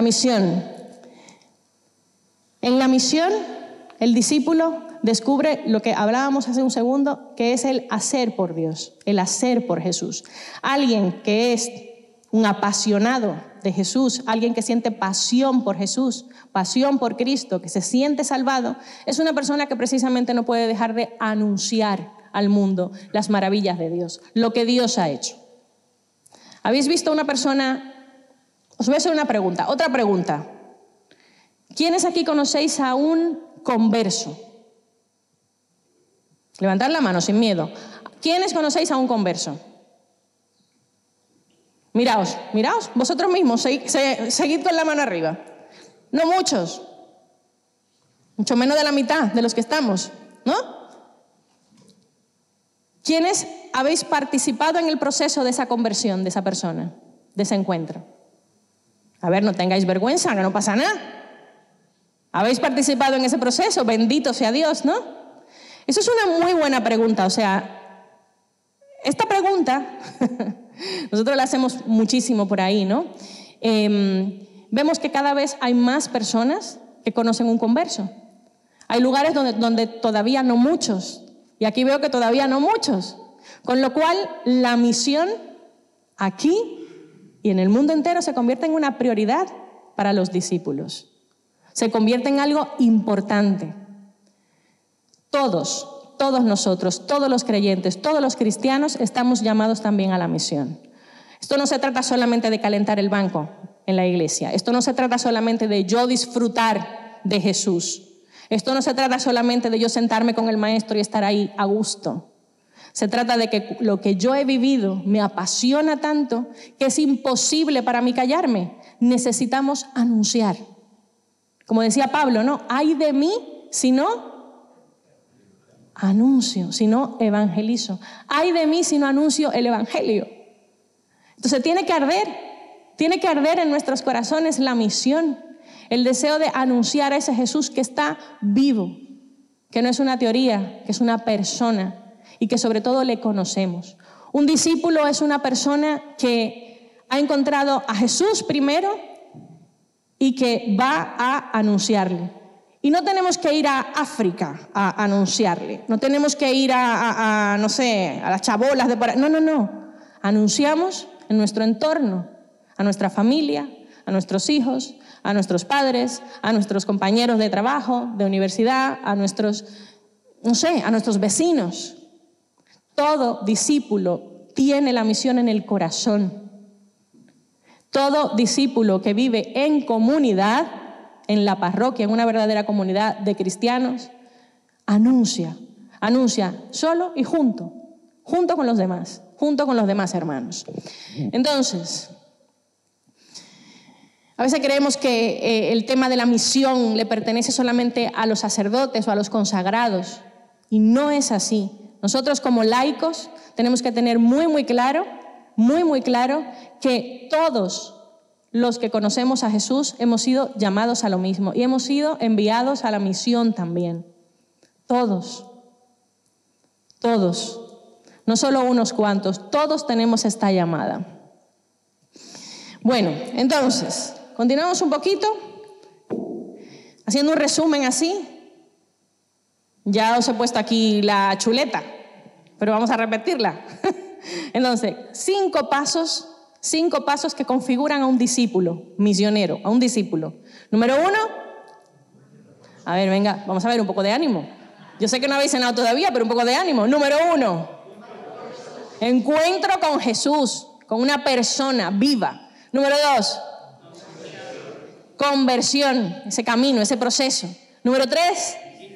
En la misión, el discípulo descubre lo que hablábamos hace un segundo, que es el hacer por Dios, el hacer por Jesús. Alguien que es un apasionado de Jesús, alguien que siente pasión por Jesús, pasión por Cristo, que se siente salvado, es una persona que precisamente no puede dejar de anunciar al mundo las maravillas de Dios, lo que Dios ha hecho. ¿Habéis visto una persona? Os voy a hacer una pregunta, otra pregunta. ¿Quiénes aquí conocéis a un converso? Levantad la mano sin miedo. ¿Quiénes conocéis a un converso? Miraos, vosotros mismos, seguid con la mano arriba. No muchos, mucho menos de la mitad de los que estamos, ¿no? ¿Quiénes habéis participado en el proceso de esa conversión de esa persona, de ese encuentro? A ver, no tengáis vergüenza, que no pasa nada. ¿Habéis participado en ese proceso? Bendito sea Dios, ¿no? Eso es una muy buena pregunta. O sea, esta pregunta, nosotros la hacemos muchísimo por ahí, ¿no? Vemos que cada vez hay más personas que conocen un converso. Hay lugares donde todavía no muchos. Y aquí veo que todavía no muchos. Con lo cual, la misión aquí y en el mundo entero se convierte en una prioridad para los discípulos. Se convierte en algo importante. Todos nosotros, todos los creyentes, todos los cristianos estamos llamados también a la misión. Esto no se trata solamente de calentar el banco en la iglesia. Esto no se trata solamente de yo disfrutar de Jesús. Esto no se trata solamente de yo sentarme con el maestro y estar ahí a gusto. Se trata de que lo que yo he vivido me apasiona tanto que es imposible para mí callarme. Necesitamos anunciar. Como decía Pablo, ¿no? Ay de mí si no anuncio, si no evangelizo. Ay de mí si no anuncio el evangelio. Entonces tiene que arder en nuestros corazones la misión, el deseo de anunciar a ese Jesús que está vivo, que no es una teoría, que es una persona y que sobre todo le conocemos. Un discípulo es una persona que ha encontrado a Jesús primero y que va a anunciarle. Y no tenemos que ir a África a anunciarle, no tenemos que ir no sé, a las chabolas de por ahí. No. Anunciamos en nuestro entorno, a nuestra familia, a nuestros hijos, a nuestros padres, a nuestros compañeros de trabajo, de universidad, a nuestros vecinos. Todo discípulo tiene la misión en el corazón. Todo discípulo que vive en comunidad, en la parroquia, en una verdadera comunidad de cristianos, anuncia solo y junto con los demás hermanos. Entonces, a veces creemos que el tema de la misión le pertenece solamente a los sacerdotes o a los consagrados, y no es así. Nosotros como laicos tenemos que tener muy claro que todos los que conocemos a Jesús hemos sido llamados a lo mismo y hemos sido enviados a la misión también. Todos. No solo unos cuantos, todos tenemos esta llamada. Bueno, entonces, continuamos un poquito, haciendo un resumen así. Ya os he puesto aquí la chuleta, pero vamos a repetirla. Entonces, 5 pasos que configuran a un discípulo misionero, a un discípulo. Número 1, a ver, venga, vamos a ver un poco de ánimo. Yo sé que no habéis cenado todavía, pero un poco de ánimo. Número 1, encuentro con Jesús, con una persona viva. Número 2, conversión, ese camino, ese proceso. Número 3,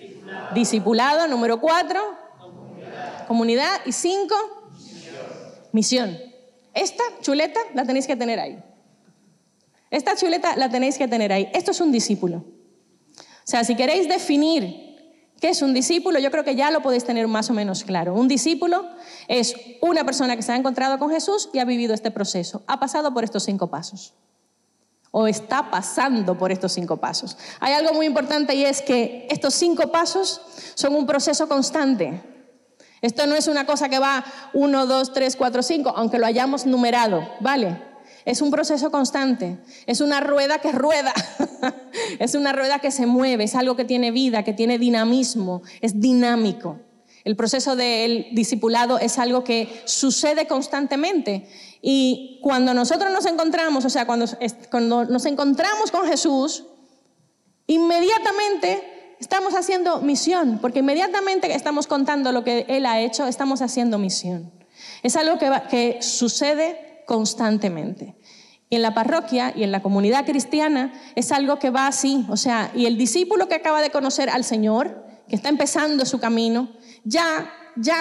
Discipulado. Número 4, comunidad. Y 5, misión. Esta chuleta la tenéis que tener ahí. Esta chuleta la tenéis que tener ahí. Esto es un discípulo. O sea, si queréis definir qué es un discípulo, yo creo que ya lo podéis tener más o menos claro. Un discípulo es una persona que se ha encontrado con Jesús y ha vivido este proceso. Ha pasado por estos 5 pasos. O está pasando por estos 5 pasos. Hay algo muy importante y es que estos 5 pasos son un proceso constante. Esto no es una cosa que va 1, 2, 3, 4, 5, aunque lo hayamos numerado, ¿vale? Es un proceso constante, es una rueda que rueda, es una rueda que se mueve, es algo que tiene vida, que tiene dinamismo, es dinámico. El proceso del discipulado es algo que sucede constantemente y cuando nosotros nos encontramos, o sea, cuando nos encontramos con Jesús, inmediatamente estamos haciendo misión, porque inmediatamente que estamos contando lo que Él ha hecho, estamos haciendo misión. Es algo que sucede constantemente. Y en la parroquia y en la comunidad cristiana es algo que va así. O sea, y el discípulo que acaba de conocer al Señor, que está empezando su camino, ya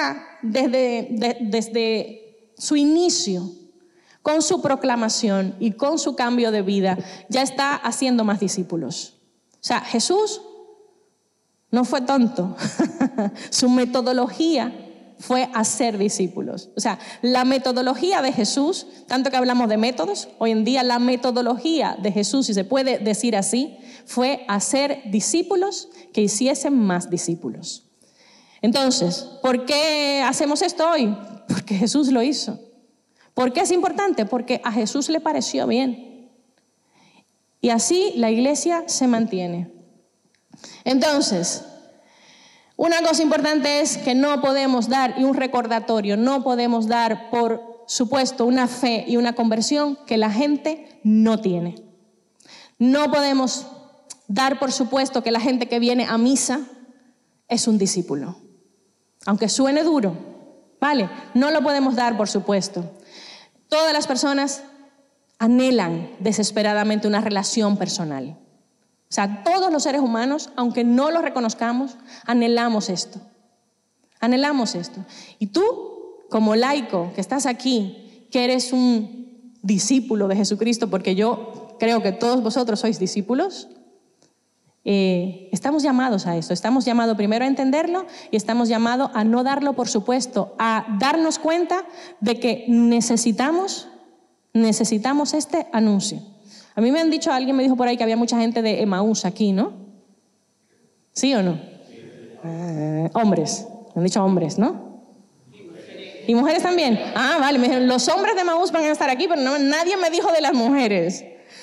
desde su inicio, con su proclamación y con su cambio de vida, ya está haciendo más discípulos. O sea, Jesús no fue tonto. Su metodología fue hacer discípulos. O sea, la metodología de Jesús, tanto que hablamos de métodos, hoy en día la metodología de Jesús, si se puede decir así, fue hacer discípulos que hiciesen más discípulos. Entonces, ¿por qué hacemos esto hoy? Porque Jesús lo hizo. ¿Por qué es importante? Porque a Jesús le pareció bien. Y así la iglesia se mantiene. Entonces, una cosa importante es que no podemos dar, y un recordatorio, no podemos dar por supuesto una fe y una conversión que la gente no tiene. No podemos dar por supuesto que la gente que viene a misa es un discípulo. Aunque suene duro, ¿vale? No lo podemos dar por supuesto. Todas las personas anhelan desesperadamente una relación personal. O sea, todos los seres humanos, aunque no lo reconozcamos, anhelamos esto. Anhelamos esto. Y tú, como laico, que estás aquí, que eres un discípulo de Jesucristo, porque yo creo que todos vosotros sois discípulos, estamos llamados a esto. Estamos llamados primero a entenderlo y estamos llamados a no darlo por supuesto, a darnos cuenta de que necesitamos este anuncio. A mí me han dicho, alguien me dijo por ahí que había mucha gente de Emaús aquí, ¿no? ¿Sí o no? Hombres, me han dicho hombres, ¿no? ¿Y mujeres también? Ah, vale, me dijeron, los hombres de Emaús van a estar aquí, pero no, nadie me dijo de las mujeres.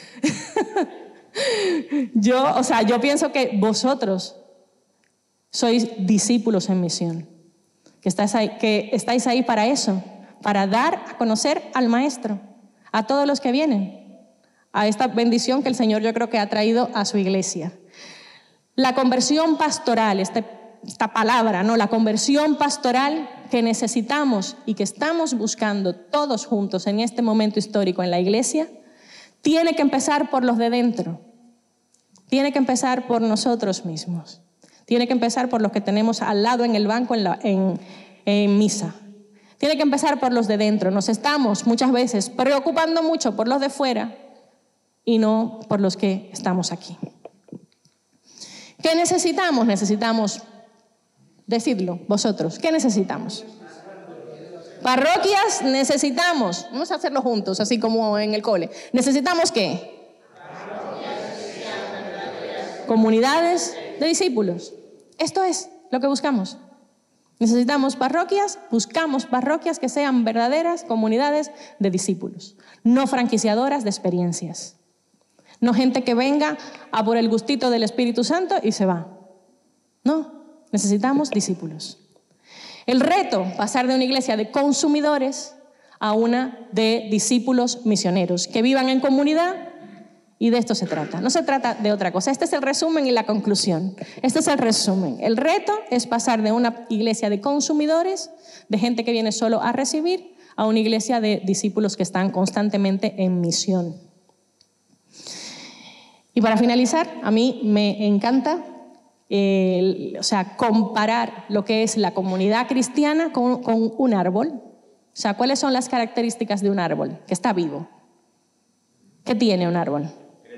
Yo pienso que vosotros sois discípulos en misión, que estáis ahí para eso, para dar a conocer al Maestro, a todos los que vienen, a esta bendición que el Señor yo creo que ha traído a su iglesia. La conversión pastoral, esta palabra, ¿no? La conversión pastoral que necesitamos y que estamos buscando todos juntos en este momento histórico en la iglesia, tiene que empezar por los de dentro, tiene que empezar por nosotros mismos, tiene que empezar por los que tenemos al lado en el banco en misa. Tiene que empezar por los de dentro. Nos estamos muchas veces preocupando mucho por los de fuera y no por los que estamos aquí. ¿Qué necesitamos? Necesitamos, decidlo vosotros, ¿qué necesitamos? Parroquias necesitamos, vamos a hacerlo juntos, así como en el cole. ¿Necesitamos qué? Comunidades de discípulos. Esto es lo que buscamos. Necesitamos parroquias, buscamos parroquias que sean verdaderas comunidades de discípulos, no franquiciadoras de experiencias. No gente que venga a por el gustito del Espíritu Santo y se va. No, necesitamos discípulos. El reto, pasar de una iglesia de consumidores a una de discípulos misioneros, que vivan en comunidad, y de esto se trata. No se trata de otra cosa. Este es el resumen y la conclusión. Este es el resumen. El reto es pasar de una iglesia de consumidores, de gente que viene solo a recibir, a una iglesia de discípulos que están constantemente en misión. Y para finalizar, a mí me encanta o sea, comparar lo que es la comunidad cristiana con un árbol. O sea, ¿cuáles son las características de un árbol? Que está vivo. ¿Qué tiene un árbol?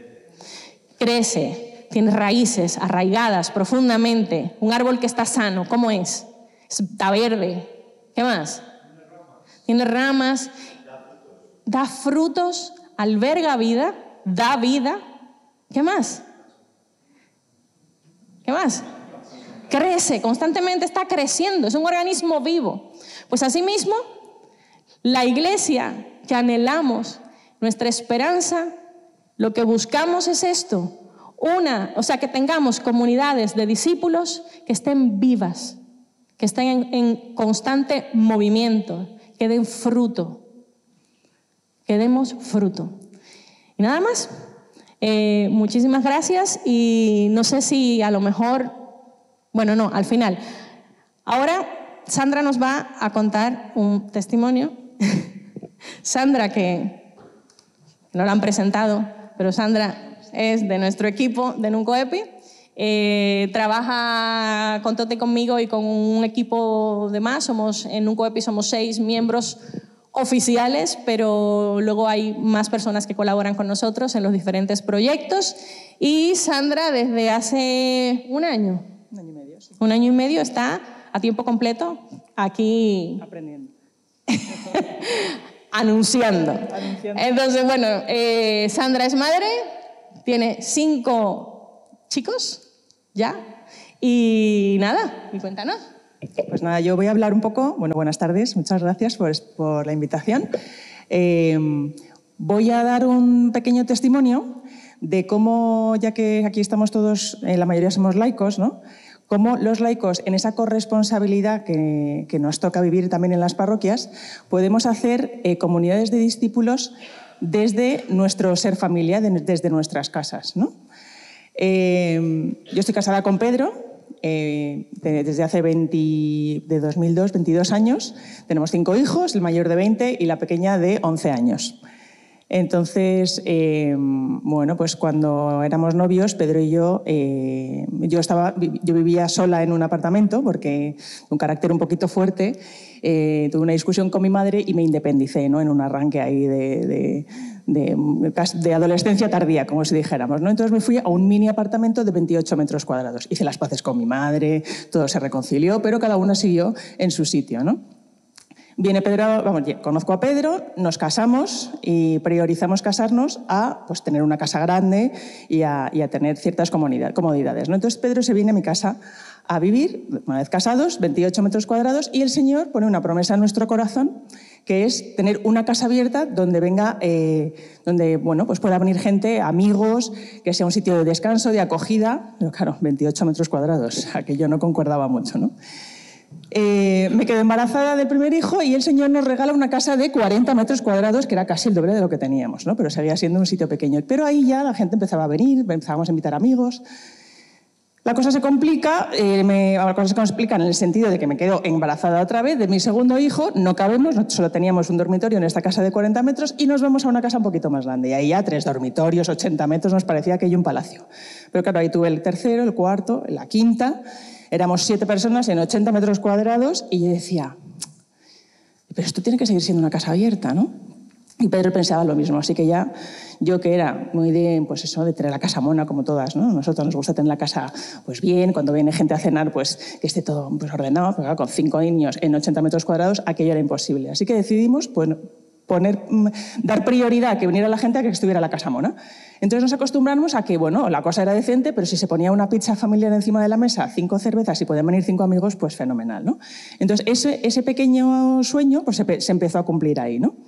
Crece, tiene raíces arraigadas profundamente. Un árbol que está sano, ¿cómo es? Está verde. ¿Qué más? Tiene ramas, da frutos, alberga vida, da vida. ¿Qué más? ¿Qué más? Crece, constantemente está creciendo, es un organismo vivo. Pues asimismo, la iglesia que anhelamos, nuestra esperanza, lo que buscamos es esto, o sea, que tengamos comunidades de discípulos que estén vivas, que estén en constante movimiento, que den fruto, que demos fruto. Y nada más, muchísimas gracias y no sé si a lo mejor, bueno, no, al final. Ahora Sandra nos va a contar un testimonio. Sandra, que no la han presentado, pero Sandra es de nuestro equipo de Nuncoepi. Trabaja con Tote, conmigo y con un equipo de más. En Nuncoepi somos 6 miembros oficiales, pero luego hay más personas que colaboran con nosotros en los diferentes proyectos. Y Sandra, desde hace un año y medio, sí. Un año y medio está a tiempo completo aquí aprendiendo. Anunciando. Entonces, bueno, Sandra es madre, tiene 5 chicos ya y nada, y cuéntanos. Pues nada, yo voy a hablar un poco. Bueno, buenas tardes, muchas gracias por la invitación. Voy a dar un pequeño testimonio de cómo, ya que aquí estamos todos, la mayoría somos laicos, ¿no? Cómo los laicos, en esa corresponsabilidad que nos toca vivir también en las parroquias, podemos hacer comunidades de discípulos desde nuestro ser familia, desde nuestras casas, ¿no? Yo estoy casada con Pedro desde hace 22 años. Tenemos 5 hijos, el mayor de 20 y la pequeña de 11 años. Entonces, bueno, pues cuando éramos novios, Pedro y yo, yo vivía sola en un apartamento porque un carácter un poquito fuerte, tuve una discusión con mi madre y me independicé, ¿no? En un arranque ahí de adolescencia tardía, como si dijéramos, ¿no? Entonces me fui a un mini apartamento de 28 metros cuadrados. Hice las paces con mi madre, todo se reconcilió, pero cada uno siguió en su sitio, ¿no? Viene Pedro, conozco a Pedro, nos casamos y priorizamos casarnos a pues, tener una casa grande y a tener ciertas comodidades, ¿no? Entonces Pedro se viene a mi casa a vivir, una vez casados, 28 metros cuadrados, y el Señor pone una promesa en nuestro corazón, que es tener una casa abierta donde venga, donde bueno, pues pueda venir gente, amigos, que sea un sitio de descanso, de acogida. Pero claro, 28 metros cuadrados, aquello no concordaba mucho, ¿no? Me quedé embarazada del primer hijo y el Señor nos regala una casa de 40 metros cuadrados, que era casi el doble de lo que teníamos, ¿no? Pero seguía siendo un sitio pequeño. Pero ahí ya la gente empezaba a venir, empezábamos a invitar amigos. La cosa se complica, la cosa se complica en el sentido de que me quedo embarazada otra vez de mi segundo hijo, no cabemos, solo teníamos un dormitorio en esta casa de 40 metros y nos vamos a una casa un poquito más grande. Y ahí ya 3 dormitorios, 80 metros, nos parecía aquello un palacio. Pero claro, ahí tuve el tercero, el cuarto, la quinta. Éramos 7 personas en 80 metros cuadrados y yo decía, pero esto tiene que seguir siendo una casa abierta, ¿no? Y Pedro pensaba lo mismo, así que ya yo, que era muy de, pues eso, de tener la casa mona como todas, ¿no? A nosotros nos gusta tener la casa pues bien, cuando viene gente a cenar pues que esté todo pues, ordenado, porque claro, con 5 niños en 80 metros cuadrados aquello era imposible. Así que decidimos pues, dar prioridad a que viniera la gente a que estuviera la casa mona. Entonces nos acostumbramos a que, bueno, la cosa era decente, pero si se ponía una pizza familiar encima de la mesa, 5 cervezas y podían venir 5 amigos, pues fenomenal, ¿no? Entonces ese pequeño sueño pues, se empezó a cumplir ahí, ¿no?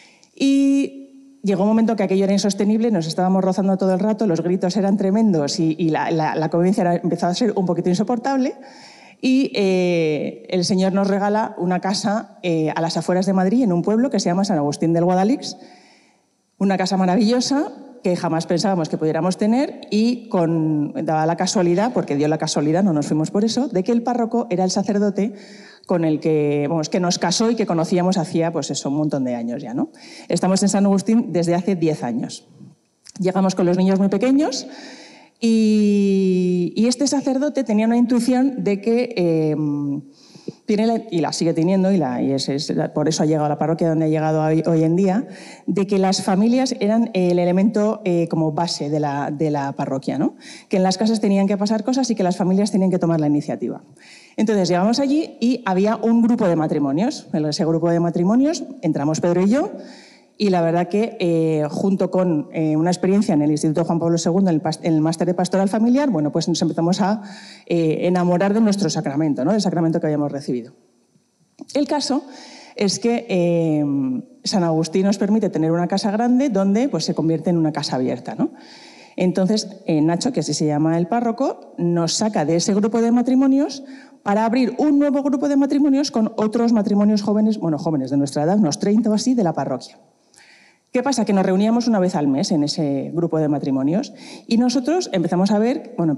Y llegó un momento que aquello era insostenible, nos estábamos rozando todo el rato, los gritos eran tremendos y la convivencia empezó a ser un poquito insoportable. Y el Señor nos regala una casa a las afueras de Madrid, en un pueblo que se llama San Agustín del Guadalix. Una casa maravillosa que jamás pensábamos que pudiéramos tener y daba la casualidad, porque dio la casualidad, no nos fuimos por eso, de que el párroco era el sacerdote con el que nos casó y que conocíamos hacía pues eso, un montón de años ya, ¿no? Estamos en San Agustín desde hace 10 años. Llegamos con los niños muy pequeños. Y este sacerdote tenía una intuición de que y la sigue teniendo, por eso ha llegado a la parroquia donde ha llegado hoy en día, de que las familias eran el elemento como base de la parroquia, ¿no? Que en las casas tenían que pasar cosas y que las familias tenían que tomar la iniciativa. Entonces llegamos allí y había un grupo de matrimonios. En ese grupo de matrimonios entramos Pedro y yo, y la verdad que junto con una experiencia en el Instituto Juan Pablo II, en el máster de pastoral familiar, bueno, pues nos empezamos a enamorar de nuestro sacramento, ¿no? Del sacramento que habíamos recibido. El caso es que San Agustín nos permite tener una casa grande donde pues, se convierte en una casa abierta, ¿no? Entonces, Nacho, que así se llama el párroco, nos saca de ese grupo de matrimonios para abrir un nuevo grupo de matrimonios con otros matrimonios jóvenes, bueno, jóvenes de nuestra edad, unos 30 o así, de la parroquia. ¿Qué pasa? Que nos reuníamos una vez al mes en ese grupo de matrimonios y nosotros empezamos a ver, bueno,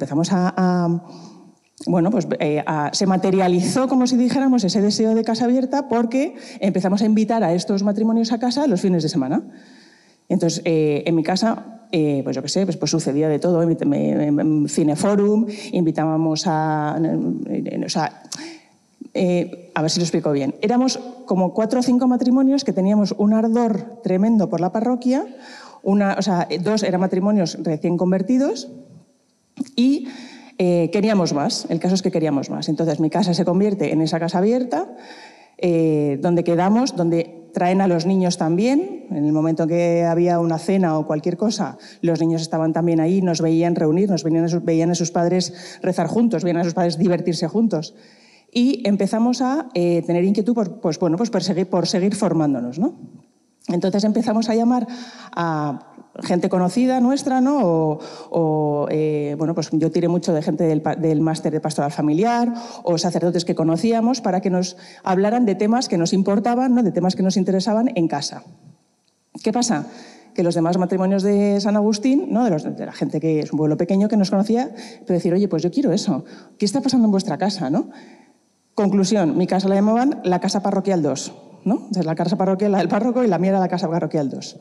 se materializó, como si dijéramos, ese deseo de casa abierta porque empezamos a invitar a estos matrimonios a casa los fines de semana. Entonces, en mi casa, pues yo qué sé, pues sucedía de todo. Cineforum, invitábamos a ver si lo explico bien. Éramos como 4 o 5 matrimonios que teníamos un ardor tremendo por la parroquia. 2 eran matrimonios recién convertidos y queríamos más. El caso es que queríamos más. Entonces mi casa se convierte en esa casa abierta, donde quedamos, donde traen a los niños también. En el momento que había una cena o cualquier cosa, los niños estaban también ahí, nos veían reunirnos, veían a sus padres rezar juntos, veían a sus padres divertirse juntos. Y empezamos a tener inquietud por seguir formándonos, ¿no? Entonces empezamos a llamar a gente conocida nuestra, ¿no? Pues yo tiré mucho de gente del máster de pastoral familiar o sacerdotes que conocíamos para que nos hablaran de temas que nos importaban, ¿no? De temas que nos interesaban en casa. ¿Qué pasa? Que los demás matrimonios de San Agustín, ¿no? de la gente que es un pueblo pequeño que nos conocía, puede decir, oye, pues yo quiero eso. ¿Qué está pasando en vuestra casa, no? Conclusión, mi casa la llamaban la casa parroquial 2, ¿no? Entonces, la casa parroquial, la del párroco, y la mía era la casa parroquial 2.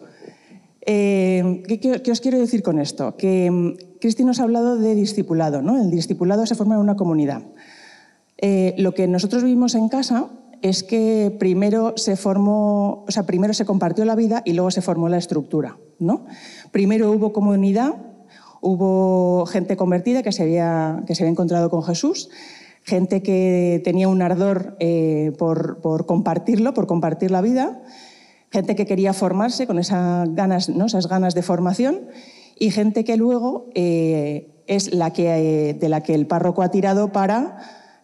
¿Qué os quiero decir con esto? Que Cristi nos ha hablado de discipulado, ¿no? El discipulado se forma en una comunidad. Lo que nosotros vivimos en casa es que primero se compartió la vida y luego se formó la estructura, ¿no? Primero hubo comunidad, hubo gente convertida que se había encontrado con Jesús, gente que tenía un ardor por compartirlo, por compartir la vida, gente que quería formarse con esas ganas, ¿no? Esas ganas de formación, y gente que luego es de la que el párroco ha tirado para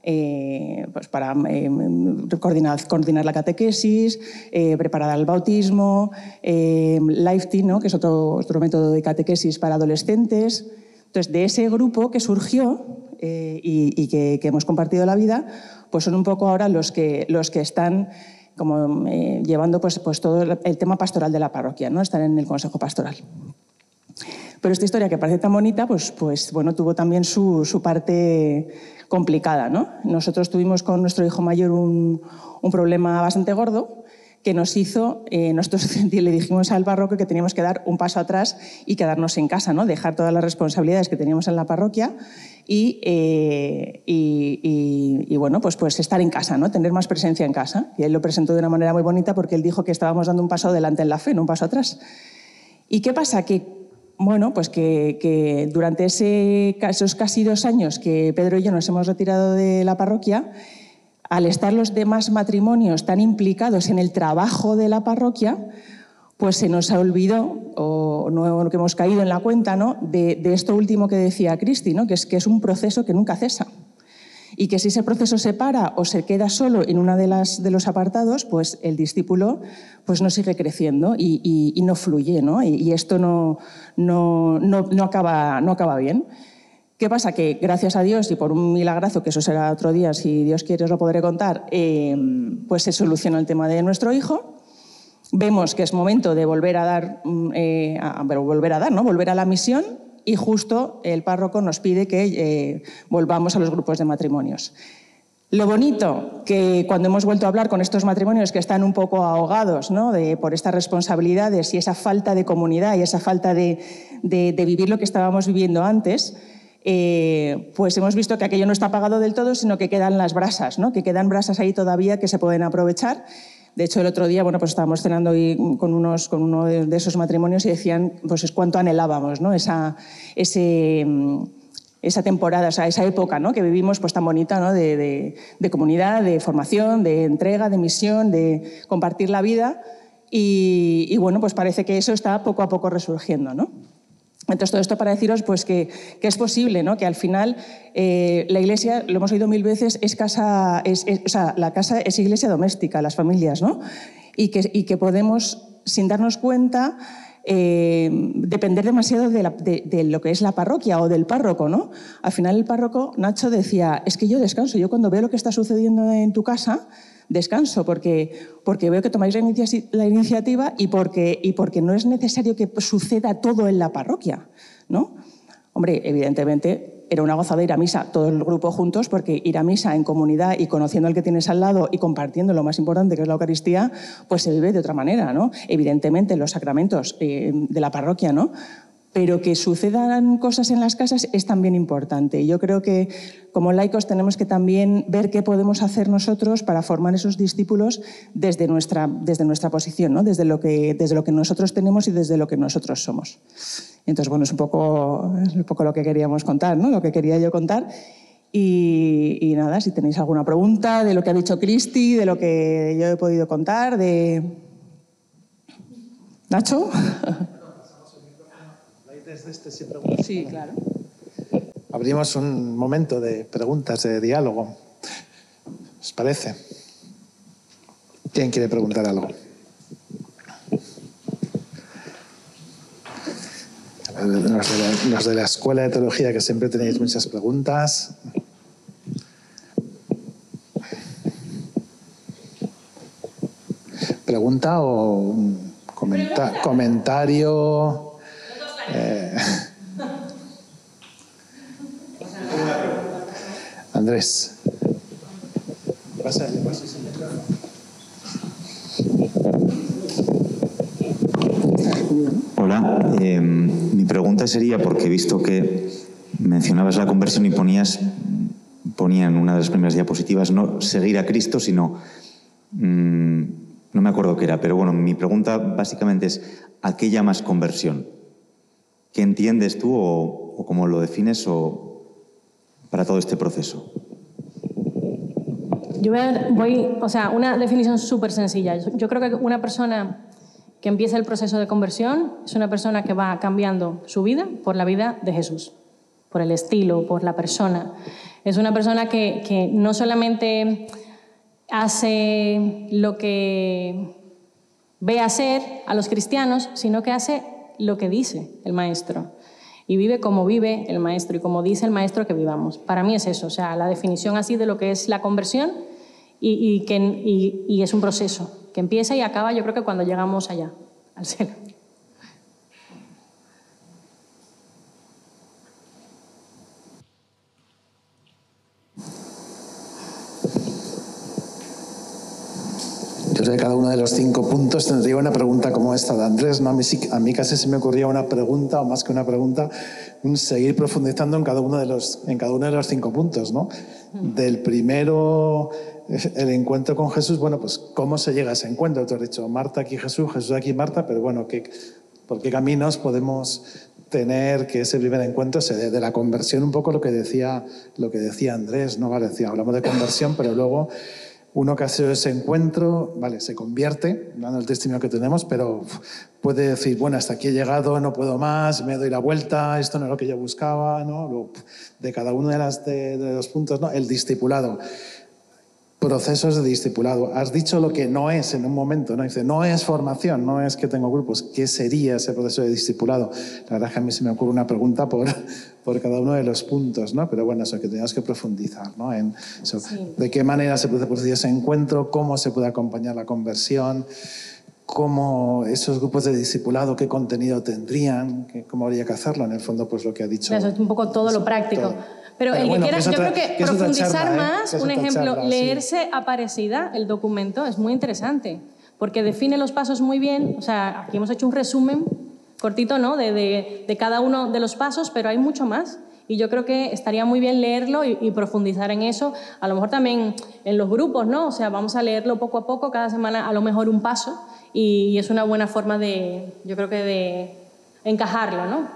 coordinar la catequesis, preparar el bautismo, Life Team, ¿no? Que es otro método de catequesis para adolescentes. Entonces, de ese grupo que surgió y que hemos compartido la vida, pues son un poco ahora los que están como llevando pues todo el tema pastoral de la parroquia, ¿no? Están en el consejo pastoral. Pero esta historia, que parece tan bonita, pues bueno, tuvo también su parte complicada, ¿no? Nosotros tuvimos con nuestro hijo mayor un problema bastante gordo que nos hizo, nosotros le dijimos al párroco que teníamos que dar un paso atrás y quedarnos en casa, ¿no? Dejar todas las responsabilidades que teníamos en la parroquia y bueno, pues estar en casa, ¿no? Tener más presencia en casa. Y él lo presentó de una manera muy bonita porque él dijo que estábamos dando un paso adelante en la fe, no un paso atrás. ¿Y qué pasa? Bueno, pues que durante esos casi 2 años que Pedro y yo nos hemos retirado de la parroquia, al estar los demás matrimonios tan implicados en el trabajo de la parroquia, pues se nos ha olvidado, o no que hemos caído en la cuenta, ¿no? de esto último que decía Cristi, ¿no? que es un proceso que nunca cesa. Y que si ese proceso se para o se queda solo en uno de los apartados, pues el discípulo pues no sigue creciendo y no fluye, ¿no? Y esto no acaba bien. ¿Qué pasa? Que gracias a Dios y por un milagrazo, que eso será otro día, si Dios quiere os lo podré contar, pues se soluciona el tema de nuestro hijo. Vemos que es momento de volver a dar, ¿no? Volver a la misión, y justo el párroco nos pide que volvamos a los grupos de matrimonios. Lo bonito, que cuando hemos vuelto a hablar con estos matrimonios que están un poco ahogados, ¿no?, por estas responsabilidades y esa falta de comunidad y esa falta de vivir lo que estábamos viviendo antes, pues hemos visto que aquello no está apagado del todo, sino que quedan las brasas, ¿no?, que quedan brasas ahí todavía que se pueden aprovechar. De hecho, el otro día, bueno, pues estábamos cenando hoy con uno de esos matrimonios y decían, pues es cuánto anhelábamos, ¿no?, esa temporada, o sea, esa época, ¿no?, que vivimos pues tan bonita, ¿no?, de comunidad, de formación, de entrega, de misión, de compartir la vida y bueno, pues parece que eso está poco a poco resurgiendo, ¿no? Entonces, todo esto para deciros pues, que es posible, ¿no?, que al final la Iglesia, lo hemos oído 1000 veces, o sea, la casa es iglesia doméstica, las familias, ¿no? Y que podemos, sin darnos cuenta, depender demasiado de lo que es la parroquia o del párroco, ¿no? Al final el párroco, Nacho, decía, es que yo descanso, yo cuando veo lo que está sucediendo en tu casa, descanso, porque veo que tomáis la iniciativa y porque no es necesario que suceda todo en la parroquia, ¿no? Hombre, evidentemente era una gozada ir a misa, todo el grupo juntos, porque ir a misa en comunidad y conociendo al que tienes al lado y compartiendo lo más importante que es la Eucaristía, pues se vive de otra manera, ¿no? Evidentemente los sacramentos de la parroquia, ¿no? Pero que sucedan cosas en las casas es también importante. Y yo creo que como laicos tenemos que también ver qué podemos hacer nosotros para formar esos discípulos desde nuestra posición, ¿no?, desde lo que nosotros tenemos y desde lo que nosotros somos. Entonces, bueno, es un poco lo que queríamos contar, ¿no?, lo que quería yo contar. Y nada, si tenéis alguna pregunta de lo que ha dicho Cristi, de lo que yo he podido contar, de... ¿Nacho? Sí, claro. Abrimos un momento de preguntas, de diálogo. ¿Os parece? ¿Quién quiere preguntar algo? Los de la Escuela de Teología, que siempre tenéis muchas preguntas. ¿Pregunta o comentario? Andrés. Hola, mi pregunta sería, porque he visto que mencionabas la conversión y ponía en una de las primeras diapositivas no seguir a Cristo, sino... no me acuerdo qué era, pero bueno, mi pregunta básicamente es ¿a qué llamas conversión? ¿Qué entiendes tú o cómo lo defines para todo este proceso? Una definición súper sencilla. Yo creo que una persona que empieza el proceso de conversión es una persona que va cambiando su vida por la vida de Jesús, por el estilo, por la persona. Es una persona que no solamente hace lo que ve hacer a los cristianos, sino que hace lo que dice el maestro y vive como vive el maestro y como dice el maestro que vivamos. Para mí es eso, o sea, la definición así de lo que es la conversión y es un proceso que empieza y acaba, yo creo que cuando llegamos allá, al cielo. Yo sé que cada uno de los 5 puntos tendría una pregunta como esta de Andrés, ¿no? A mí casi se me ocurría una pregunta, o más que una pregunta, seguir profundizando en cada uno de los 5 puntos, ¿no? Del primero, el encuentro con Jesús, bueno, pues ¿cómo se llega a ese encuentro? Tú has dicho, Marta aquí Jesús, Jesús aquí Marta, pero bueno, ¿por qué caminos podemos tener que ese primer encuentro se dé de la conversión? Un poco lo que decía Andrés, ¿no? Vale, hablamos de conversión, pero luego uno que hace ese encuentro, vale, se convierte, dando el testimonio que tenemos, pero puede decir, bueno, hasta aquí he llegado, no puedo más, me doy la vuelta, esto no es lo que yo buscaba, ¿no? De cada uno de los puntos, ¿no? El discipulado. Procesos de discipulado. Has dicho lo que no es en un momento, ¿no? Dice, no es formación, no es que tengo grupos. ¿Qué sería ese proceso de discipulado? La verdad es que a mí se me ocurre una pregunta por cada uno de los puntos, ¿no? Pero bueno, eso que tenemos que profundizar, ¿no? En eso, sí. ¿De qué manera se puede producir ese encuentro? ¿Cómo se puede acompañar la conversión? cómo esos grupos de discipulado, qué contenido tendrían, cómo habría que hacerlo. En el fondo, pues lo que ha dicho... Eso es un poco todo lo práctico. Todo. Pero el bueno, que quiera, yo creo que profundizar charla, más, un ejemplo, charla, leerse Aparecida, el documento, es muy interesante, porque define los pasos muy bien. O sea, aquí hemos hecho un resumen cortito, ¿no?, de cada uno de los pasos, pero hay mucho más. Y yo creo que estaría muy bien leerlo y profundizar en eso. A lo mejor también en los grupos, ¿no? O sea, vamos a leerlo poco a poco, cada semana a lo mejor un paso, y es una buena forma de, yo creo que de encajarlo, ¿no?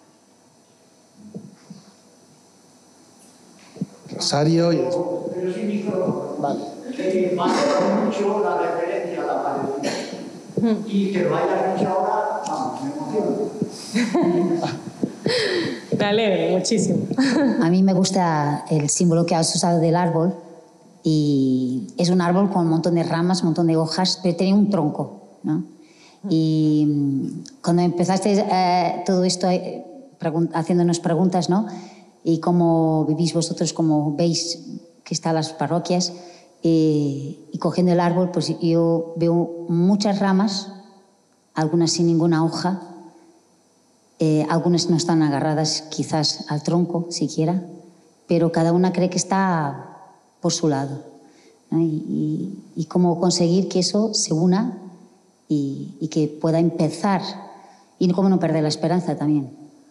Rosario y... Pero sí, micro. Vale. Valoro mucho la referencia a la Palestina. Y que lo hayas dicho ahora, vamos, me emociona. Me alegro muchísimo. A mí me gusta el símbolo que has usado del árbol, y es un árbol con un montón de ramas, un montón de hojas, pero tiene un tronco, ¿no? Y cuando empezaste todo esto haciéndonos preguntas, ¿no?, y cómo vivís vosotros, cómo veis que están las parroquias, y cogiendo el árbol, pues yo veo muchas ramas, algunas sin ninguna hoja, algunas no están agarradas quizás al tronco siquiera, pero cada una cree que está por su lado, ¿no? Y cómo conseguir que eso se una y que pueda empezar, y cómo no perder la esperanza también.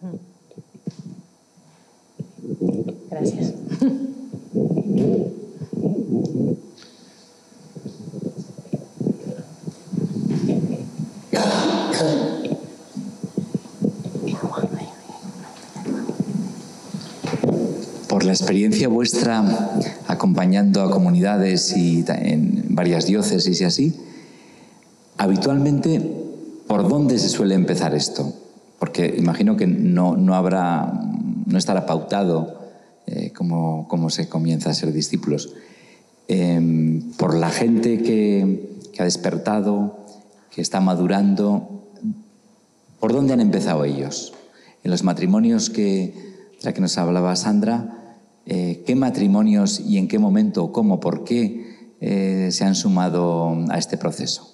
Gracias. Por la experiencia vuestra acompañando a comunidades y en varias diócesis y así, habitualmente, ¿por dónde se suele empezar esto? Porque imagino que no estará pautado cómo se comienza a ser discípulos. Por la gente que ha despertado, que está madurando, ¿por dónde han empezado ellos? En los matrimonios de la que nos hablaba Sandra, ¿qué matrimonios y en qué momento, cómo, por qué se han sumado a este proceso?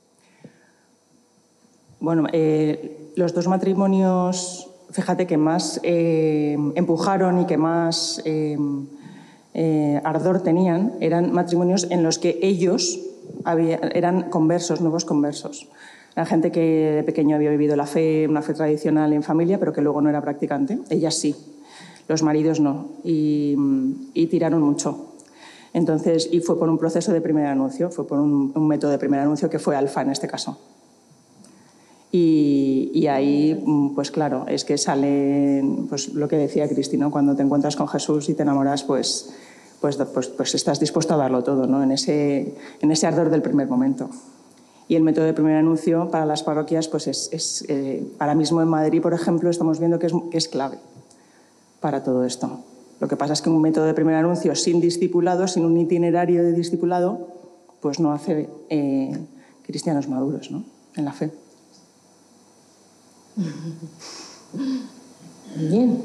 Bueno, los dos matrimonios, fíjate, que más empujaron y que más ardor tenían, eran matrimonios en los que ellos eran conversos, nuevos conversos. Era gente que de pequeño había vivido la fe, una fe tradicional en familia, pero que luego no era practicante. Ellas sí, los maridos no, y tiraron mucho. Entonces, y fue por un proceso de primer anuncio, fue por un método de primer anuncio que fue Alfa en este caso. Y ahí, pues claro, es que sale, pues lo que decía Cristi, ¿no? Cuando te encuentras con Jesús y te enamoras, pues estás dispuesto a darlo todo, ¿no? En ese ardor del primer momento. Y el método de primer anuncio para las parroquias, pues ahora mismo en Madrid, por ejemplo, estamos viendo que es clave para todo esto. Lo que pasa es que un método de primer anuncio sin discipulado, sin un itinerario de discipulado, pues no hace cristianos maduros, ¿no?, en la fe. Bien.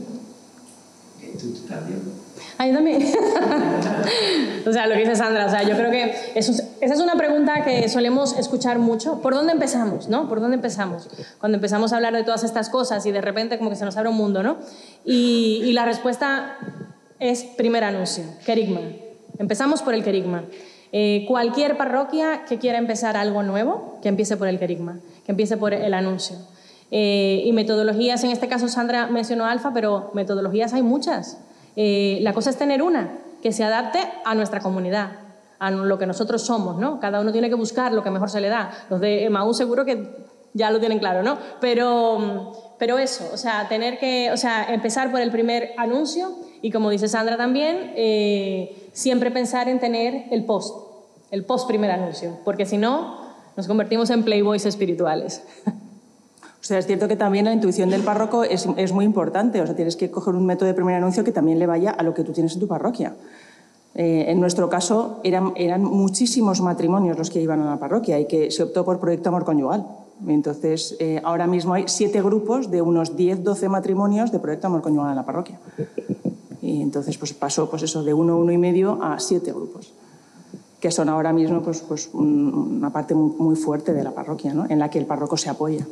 Yo también. O sea, lo que dice Sandra, o sea, yo creo que esa es una pregunta que solemos escuchar mucho. ¿Por dónde empezamos, no? ¿Por dónde empezamos? Cuando empezamos a hablar de todas estas cosas y de repente como que se nos abre un mundo, ¿no? Y la respuesta es primer anuncio, querigma. Empezamos por el querigma. Cualquier parroquia que quiera empezar algo nuevo, que empiece por el querigma, que empiece por el anuncio. Y metodologías, en este caso Sandra mencionó Alfa, pero metodologías hay muchas. La cosa es tener una que se adapte a nuestra comunidad, a lo que nosotros somos, ¿no? Cada uno tiene que buscar lo que mejor se le da. Los de Emaús seguro que ya lo tienen claro, ¿no? Pero eso, o sea, empezar por el primer anuncio y, como dice Sandra también, siempre pensar en tener el post primer anuncio, porque si no nos convertimos en playboys espirituales. O sea, es cierto que también la intuición del párroco es muy importante. O sea, tienes que coger un método de primer anuncio que también le vaya a lo que tú tienes en tu parroquia. En nuestro caso, eran muchísimos matrimonios los que iban a la parroquia y que se optó por Proyecto Amor Conyugal. Entonces, ahora mismo hay 7 grupos de unos 10-12 matrimonios de Proyecto Amor Conyugal en la parroquia. Y entonces, pues pasó pues eso, de 1 a 1,5 a 7 grupos. que son ahora mismo pues una parte muy fuerte de la parroquia, ¿no? En la que el párroco se apoya.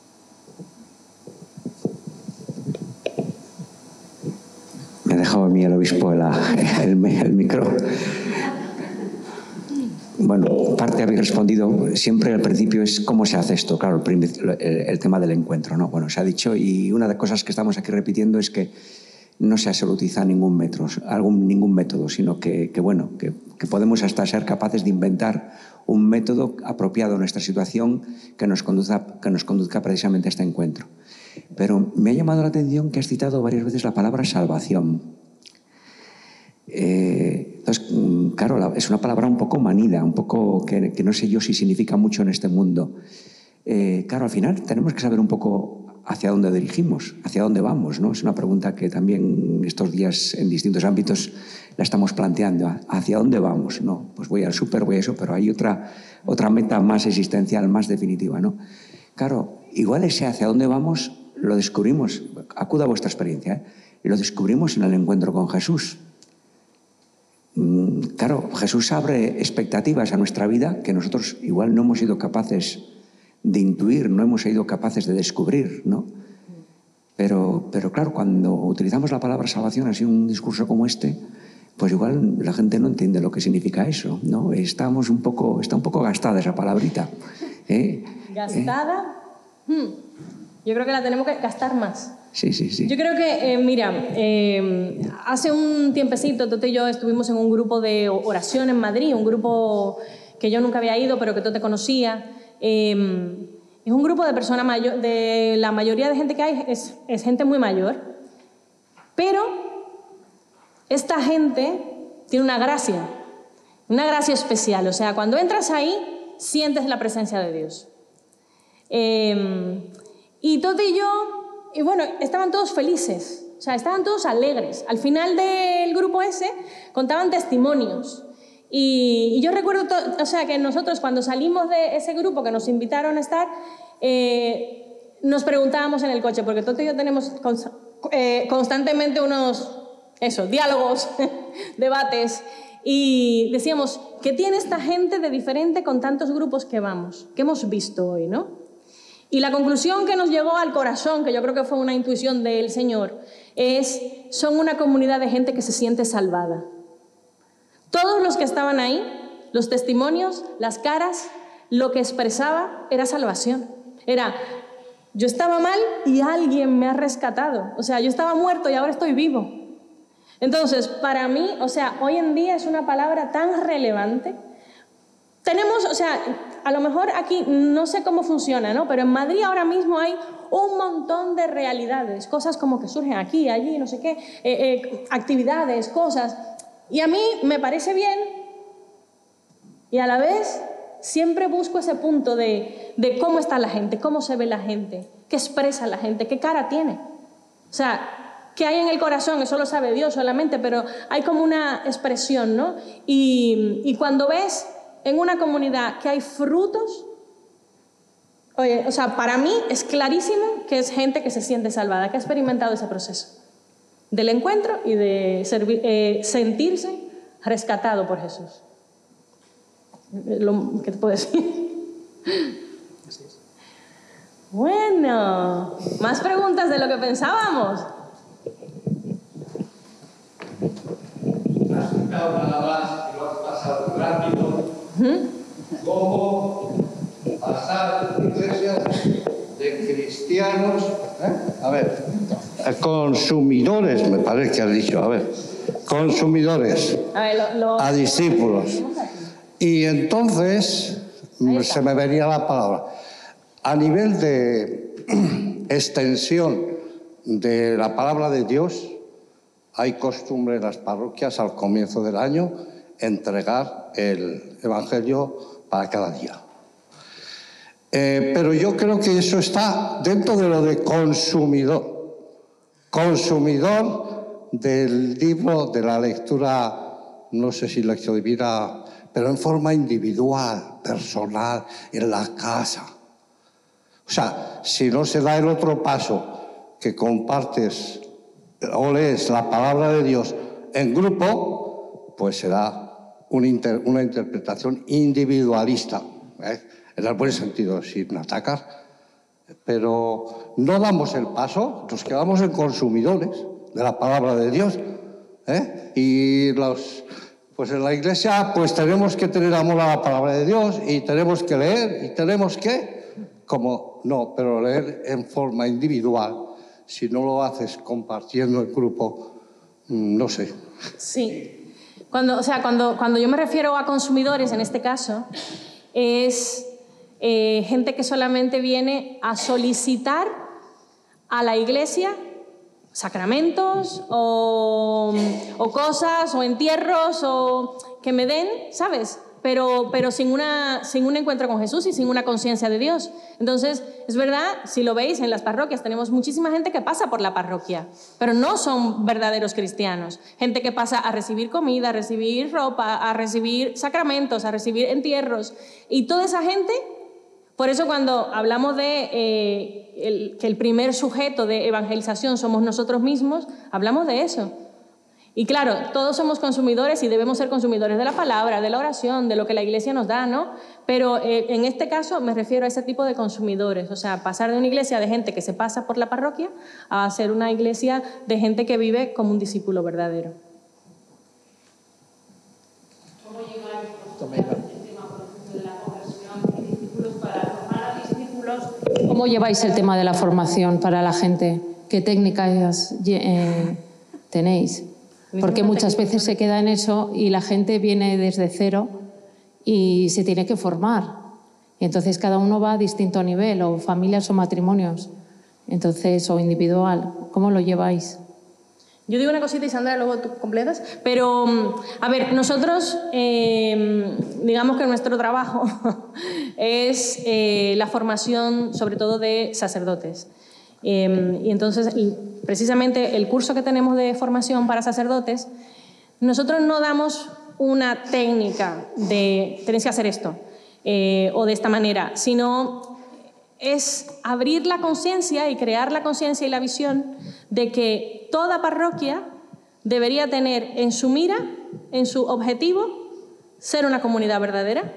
Me ha dejado a mí el obispo el micro. Bueno, parte habéis respondido. Siempre al principio es cómo se hace esto. Claro, el tema del encuentro, ¿no? Bueno, se ha dicho, y una de las cosas que estamos aquí repitiendo es que no se absolutiza ningún método, sino que podemos hasta ser capaces de inventar un método apropiado a nuestra situación que nos conduzca precisamente a este encuentro. Pero me ha llamado la atención que has citado varias veces la palabra salvación. Entonces, claro, es una palabra un poco manida, un poco que no sé yo si significa mucho en este mundo. Claro, al final tenemos que saber un poco hacia dónde dirigimos, hacia dónde vamos, ¿no? Es una pregunta que también estos días en distintos ámbitos la estamos planteando. ¿Hacia dónde vamos? No, pues voy al súper, voy a eso, pero hay otra meta más existencial, más definitiva, ¿no? Claro, igual ese hacia dónde vamos lo descubrimos, acuda a vuestra experiencia, y lo descubrimos en el encuentro con Jesús. Claro, Jesús abre expectativas a nuestra vida que nosotros igual no hemos sido capaces de intuir, no hemos sido capaces de descubrir, ¿no? Pero claro, cuando utilizamos la palabra salvación, así un discurso como este, pues igual la gente no entiende lo que significa eso, ¿no? Está un poco gastada esa palabrita. ¿Gastada? Yo creo que la tenemos que gastar más. Sí. Yo creo que, mira, hace un tiempecito, Toto y yo estuvimos en un grupo de oración en Madrid, un grupo que yo nunca había ido, pero que Toto conocía. Es un grupo de personas mayores, de la mayoría de gente que hay es gente muy mayor, pero esta gente tiene una gracia especial. O sea, cuando entras ahí, sientes la presencia de Dios. Y Toto y yo, y bueno, estaban todos felices, o sea, estaban todos alegres. Al final del grupo ese contaban testimonios. Y yo recuerdo, o sea, que nosotros cuando salimos de ese grupo que nos invitaron a estar, nos preguntábamos en el coche, porque Toto y yo tenemos constantemente unos diálogos, debates, y decíamos, ¿qué tiene esta gente de diferente con tantos grupos que vamos? ¿Qué hemos visto hoy, no? Y la conclusión que nos llegó al corazón, que yo creo que fue una intuición del Señor, son una comunidad de gente que se siente salvada. Todos los que estaban ahí, los testimonios, las caras, lo que expresaba era salvación. Era, yo estaba mal y alguien me ha rescatado. O sea, yo estaba muerto y ahora estoy vivo. Entonces, para mí, o sea, hoy en día es una palabra tan relevante. Tenemos, o sea, a lo mejor aquí no sé cómo funciona, ¿no? Pero en Madrid ahora mismo hay un montón de realidades, cosas como que surgen aquí, allí, no sé qué, actividades, cosas. Y a mí me parece bien, y a la vez siempre busco ese punto de cómo está la gente, cómo se ve la gente, qué expresa la gente, qué cara tiene. O sea, qué hay en el corazón, eso lo sabe Dios solamente, pero hay como una expresión, ¿no? Y cuando ves en una comunidad que hay frutos, oye, o sea, para mí es clarísimo que es gente que se siente salvada, que ha experimentado ese proceso del encuentro y de sentirse rescatado por Jesús. ¿Qué te puedo decir? Así es. Bueno, más preguntas de lo que pensábamos. Has citado nada más y lo has pasado rápido. ¿Cómo pasar iglesias de cristianos? A ver, consumidores, me parece que has dicho, a ver, consumidores a discípulos. Y entonces se me venía la palabra. A nivel de extensión de la palabra de Dios, hay costumbre en las parroquias al comienzo del año entregar el Evangelio para cada día. Pero yo creo que eso está dentro de lo de consumidor. Consumidor del libro, de la lectura, no sé si lección divina, pero en forma individual, personal, en la casa. O sea, si no se da el otro paso, que compartes o lees la palabra de Dios en grupo, pues será una interpretación individualista, en el buen sentido, sin atacar, pero no damos el paso, nos quedamos en consumidores de la palabra de Dios, y pues en la Iglesia pues tenemos que tener amor a la palabra de Dios y tenemos que leer y tenemos que, pero leer en forma individual. Si no lo haces compartiendo el grupo, no sé. Sí. Cuando yo me refiero a consumidores, en este caso, es gente que solamente viene a solicitar a la Iglesia sacramentos o cosas o entierros o que me den, ¿sabes? Pero sin un encuentro con Jesús y sin una conciencia de Dios. Entonces, es verdad, si lo veis en las parroquias, tenemos muchísima gente que pasa por la parroquia, pero no son verdaderos cristianos. Gente que pasa a recibir comida, a recibir ropa, a recibir sacramentos, a recibir entierros. Y toda esa gente, por eso cuando hablamos de que el primer sujeto de evangelización somos nosotros mismos, hablamos de eso. Y claro, todos somos consumidores y debemos ser consumidores de la palabra, de la oración, de lo que la Iglesia nos da, ¿no? Pero en este caso me refiero a ese tipo de consumidores, o sea, pasar de una iglesia de gente que se pasa por la parroquia a ser una iglesia de gente que vive como un discípulo verdadero. ¿Cómo lleváis el tema, por ejemplo, de la conversión de discípulos para formar a discípulos? ¿Cómo lleváis el tema de la formación para la gente? ¿Qué técnicas tenéis? Porque muchas veces se queda en eso y la gente viene desde cero y se tiene que formar. Y entonces cada uno va a distinto nivel, o familias o matrimonios, entonces, o individual. ¿Cómo lo lleváis? Yo digo una cosita y Sandra luego tú completas, pero a ver, nosotros digamos que nuestro trabajo es la formación sobre todo de sacerdotes. Y entonces, precisamente el curso que tenemos de formación para sacerdotes, nosotros no damos una técnica de tenéis que hacer esto o de esta manera, sino es abrir la conciencia y crear la conciencia y la visión de que toda parroquia debería tener en su mira, en su objetivo, ser una comunidad verdadera.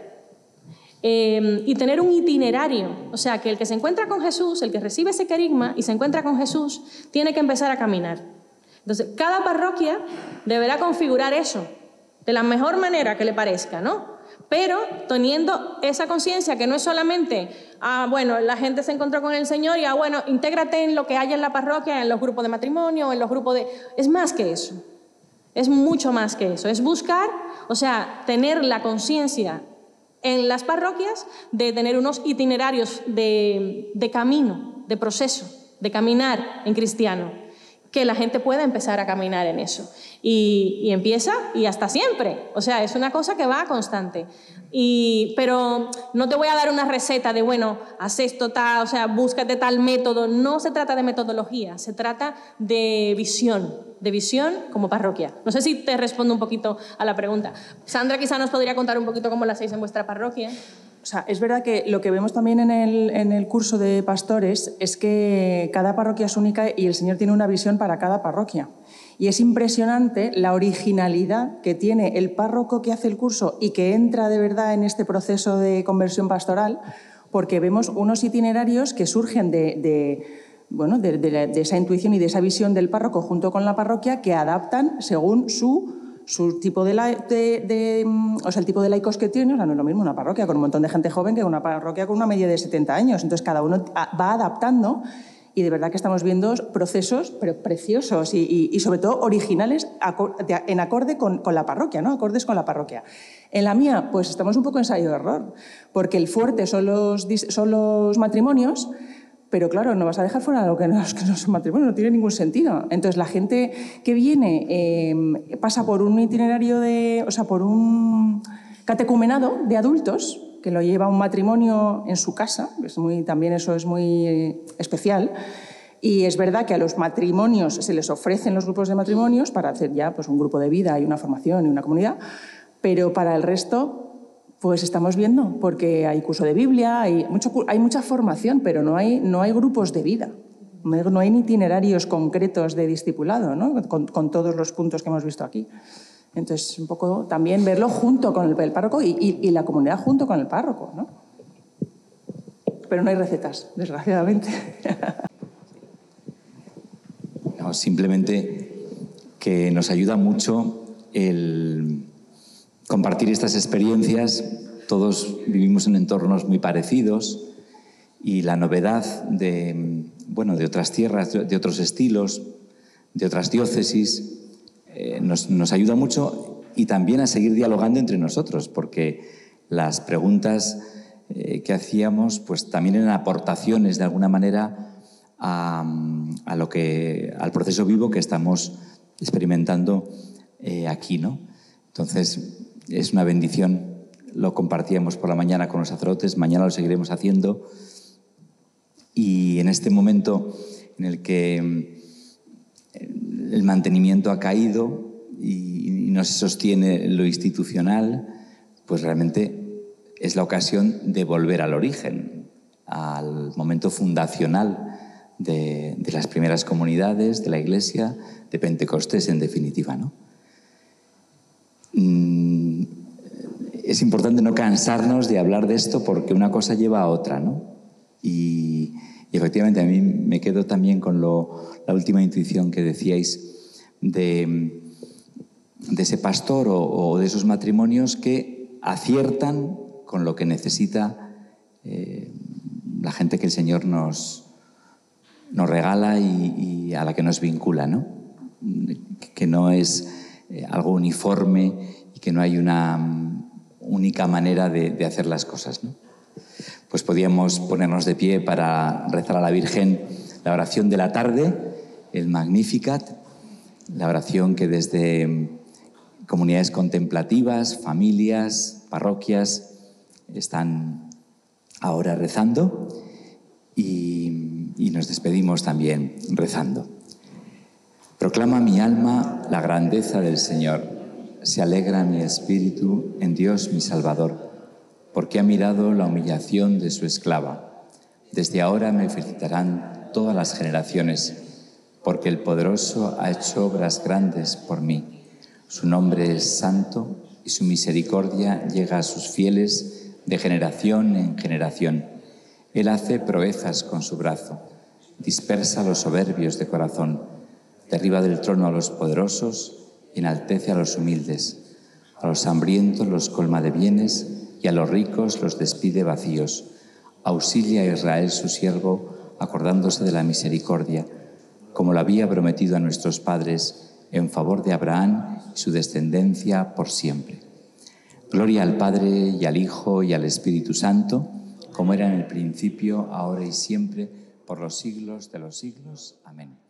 Y tener un itinerario, o sea, que el que se encuentra con Jesús, el que recibe ese querigma y se encuentra con Jesús, tiene que empezar a caminar. Entonces, cada parroquia deberá configurar eso de la mejor manera que le parezca, ¿no? Pero teniendo esa conciencia que no es solamente, bueno, la gente se encontró con el Señor y, bueno, intégrate en lo que haya en la parroquia, en los grupos de matrimonio, en los grupos de... Es más que eso, es mucho más que eso, es buscar, o sea, tener la conciencia en las parroquias de tener unos itinerarios de camino, de proceso, de caminar en cristiano, que la gente pueda empezar a caminar en eso. Y empieza y hasta siempre. O sea, es una cosa que va constante. Pero no te voy a dar una receta de, bueno, haz esto, tal, o sea, búscate tal método. No se trata de metodología, se trata de visión como parroquia. No sé si te respondo un poquito a la pregunta. Sandra quizá nos podría contar un poquito cómo lo hacéis en vuestra parroquia. O sea, es verdad que lo que vemos también en el curso de pastores es que cada parroquia es única y el Señor tiene una visión para cada parroquia. Y es impresionante la originalidad que tiene el párroco que hace el curso y que entra de verdad en este proceso de conversión pastoral, porque vemos unos itinerarios que surgen de esa intuición y de esa visión del párroco junto con la parroquia, que adaptan según su tipo el tipo de laicos que tiene. O sea, no es lo mismo una parroquia con un montón de gente joven que una parroquia con una media de 70 años. Entonces cada uno va adaptando y de verdad que estamos viendo procesos preciosos y sobre todo originales en acorde con la parroquia, ¿no? Acordes con la parroquia. En la mía, pues estamos un poco ensayo de error, porque el fuerte son los matrimonios, pero claro, no vas a dejar fuera lo que no son matrimonios, no tiene ningún sentido. Entonces la gente que viene pasa por un itinerario por un catecumenado de adultos, que lo lleva un matrimonio en su casa, también eso es muy especial. Y es verdad que a los matrimonios se les ofrecen los grupos de matrimonios para hacer ya pues, un grupo de vida y una formación y una comunidad, pero para el resto pues estamos viendo, porque hay curso de Biblia, hay mucha formación, pero no hay grupos de vida, no hay itinerarios concretos de discipulado, ¿no? con todos los puntos que hemos visto aquí. Entonces, un poco también verlo junto con el párroco y la comunidad junto con el párroco, ¿no? Pero no hay recetas, desgraciadamente. No, simplemente que nos ayuda mucho el compartir estas experiencias. Todos vivimos en entornos muy parecidos y la novedad de otras tierras, de otros estilos, de otras diócesis, nos ayuda mucho y también a seguir dialogando entre nosotros, porque las preguntas que hacíamos pues también eran aportaciones de alguna manera al proceso vivo que estamos experimentando aquí, ¿no? Entonces es una bendición. Lo compartíamos por la mañana con los sacerdotes, mañana lo seguiremos haciendo, y en este momento en el que el mantenimiento ha caído y no se sostiene lo institucional, pues realmente es la ocasión de volver al origen, al momento fundacional de las primeras comunidades, de la Iglesia, de Pentecostés en definitiva, ¿no? Es importante no cansarnos de hablar de esto porque una cosa lleva a otra, ¿no? Y efectivamente a mí me quedo también con la última intuición que decíais de ese pastor o de esos matrimonios que aciertan con lo que necesita la gente que el Señor nos regala y a la que nos vincula, ¿no? Que no es algo uniforme y que no hay una única manera de hacer las cosas, ¿no? Pues podíamos ponernos de pie para rezar a la Virgen la oración de la tarde, el Magnificat, la oración que desde comunidades contemplativas, familias, parroquias están ahora rezando, y nos despedimos también rezando. Proclama mi alma la grandeza del Señor. Se alegra mi espíritu en Dios mi Salvador, porque ha mirado la humillación de su esclava. Desde ahora me felicitarán todas las generaciones, porque el Poderoso ha hecho obras grandes por mí. Su nombre es santo y su misericordia llega a sus fieles de generación en generación. Él hace proezas con su brazo, dispersa a los soberbios de corazón, derriba del trono a los poderosos y enaltece a los humildes. A los hambrientos los colma de bienes y a los ricos los despide vacíos. Auxilia a Israel su siervo, acordándose de la misericordia, como lo había prometido a nuestros padres, en favor de Abraham y su descendencia por siempre. Gloria al Padre y al Hijo y al Espíritu Santo, como era en el principio, ahora y siempre, por los siglos de los siglos. Amén.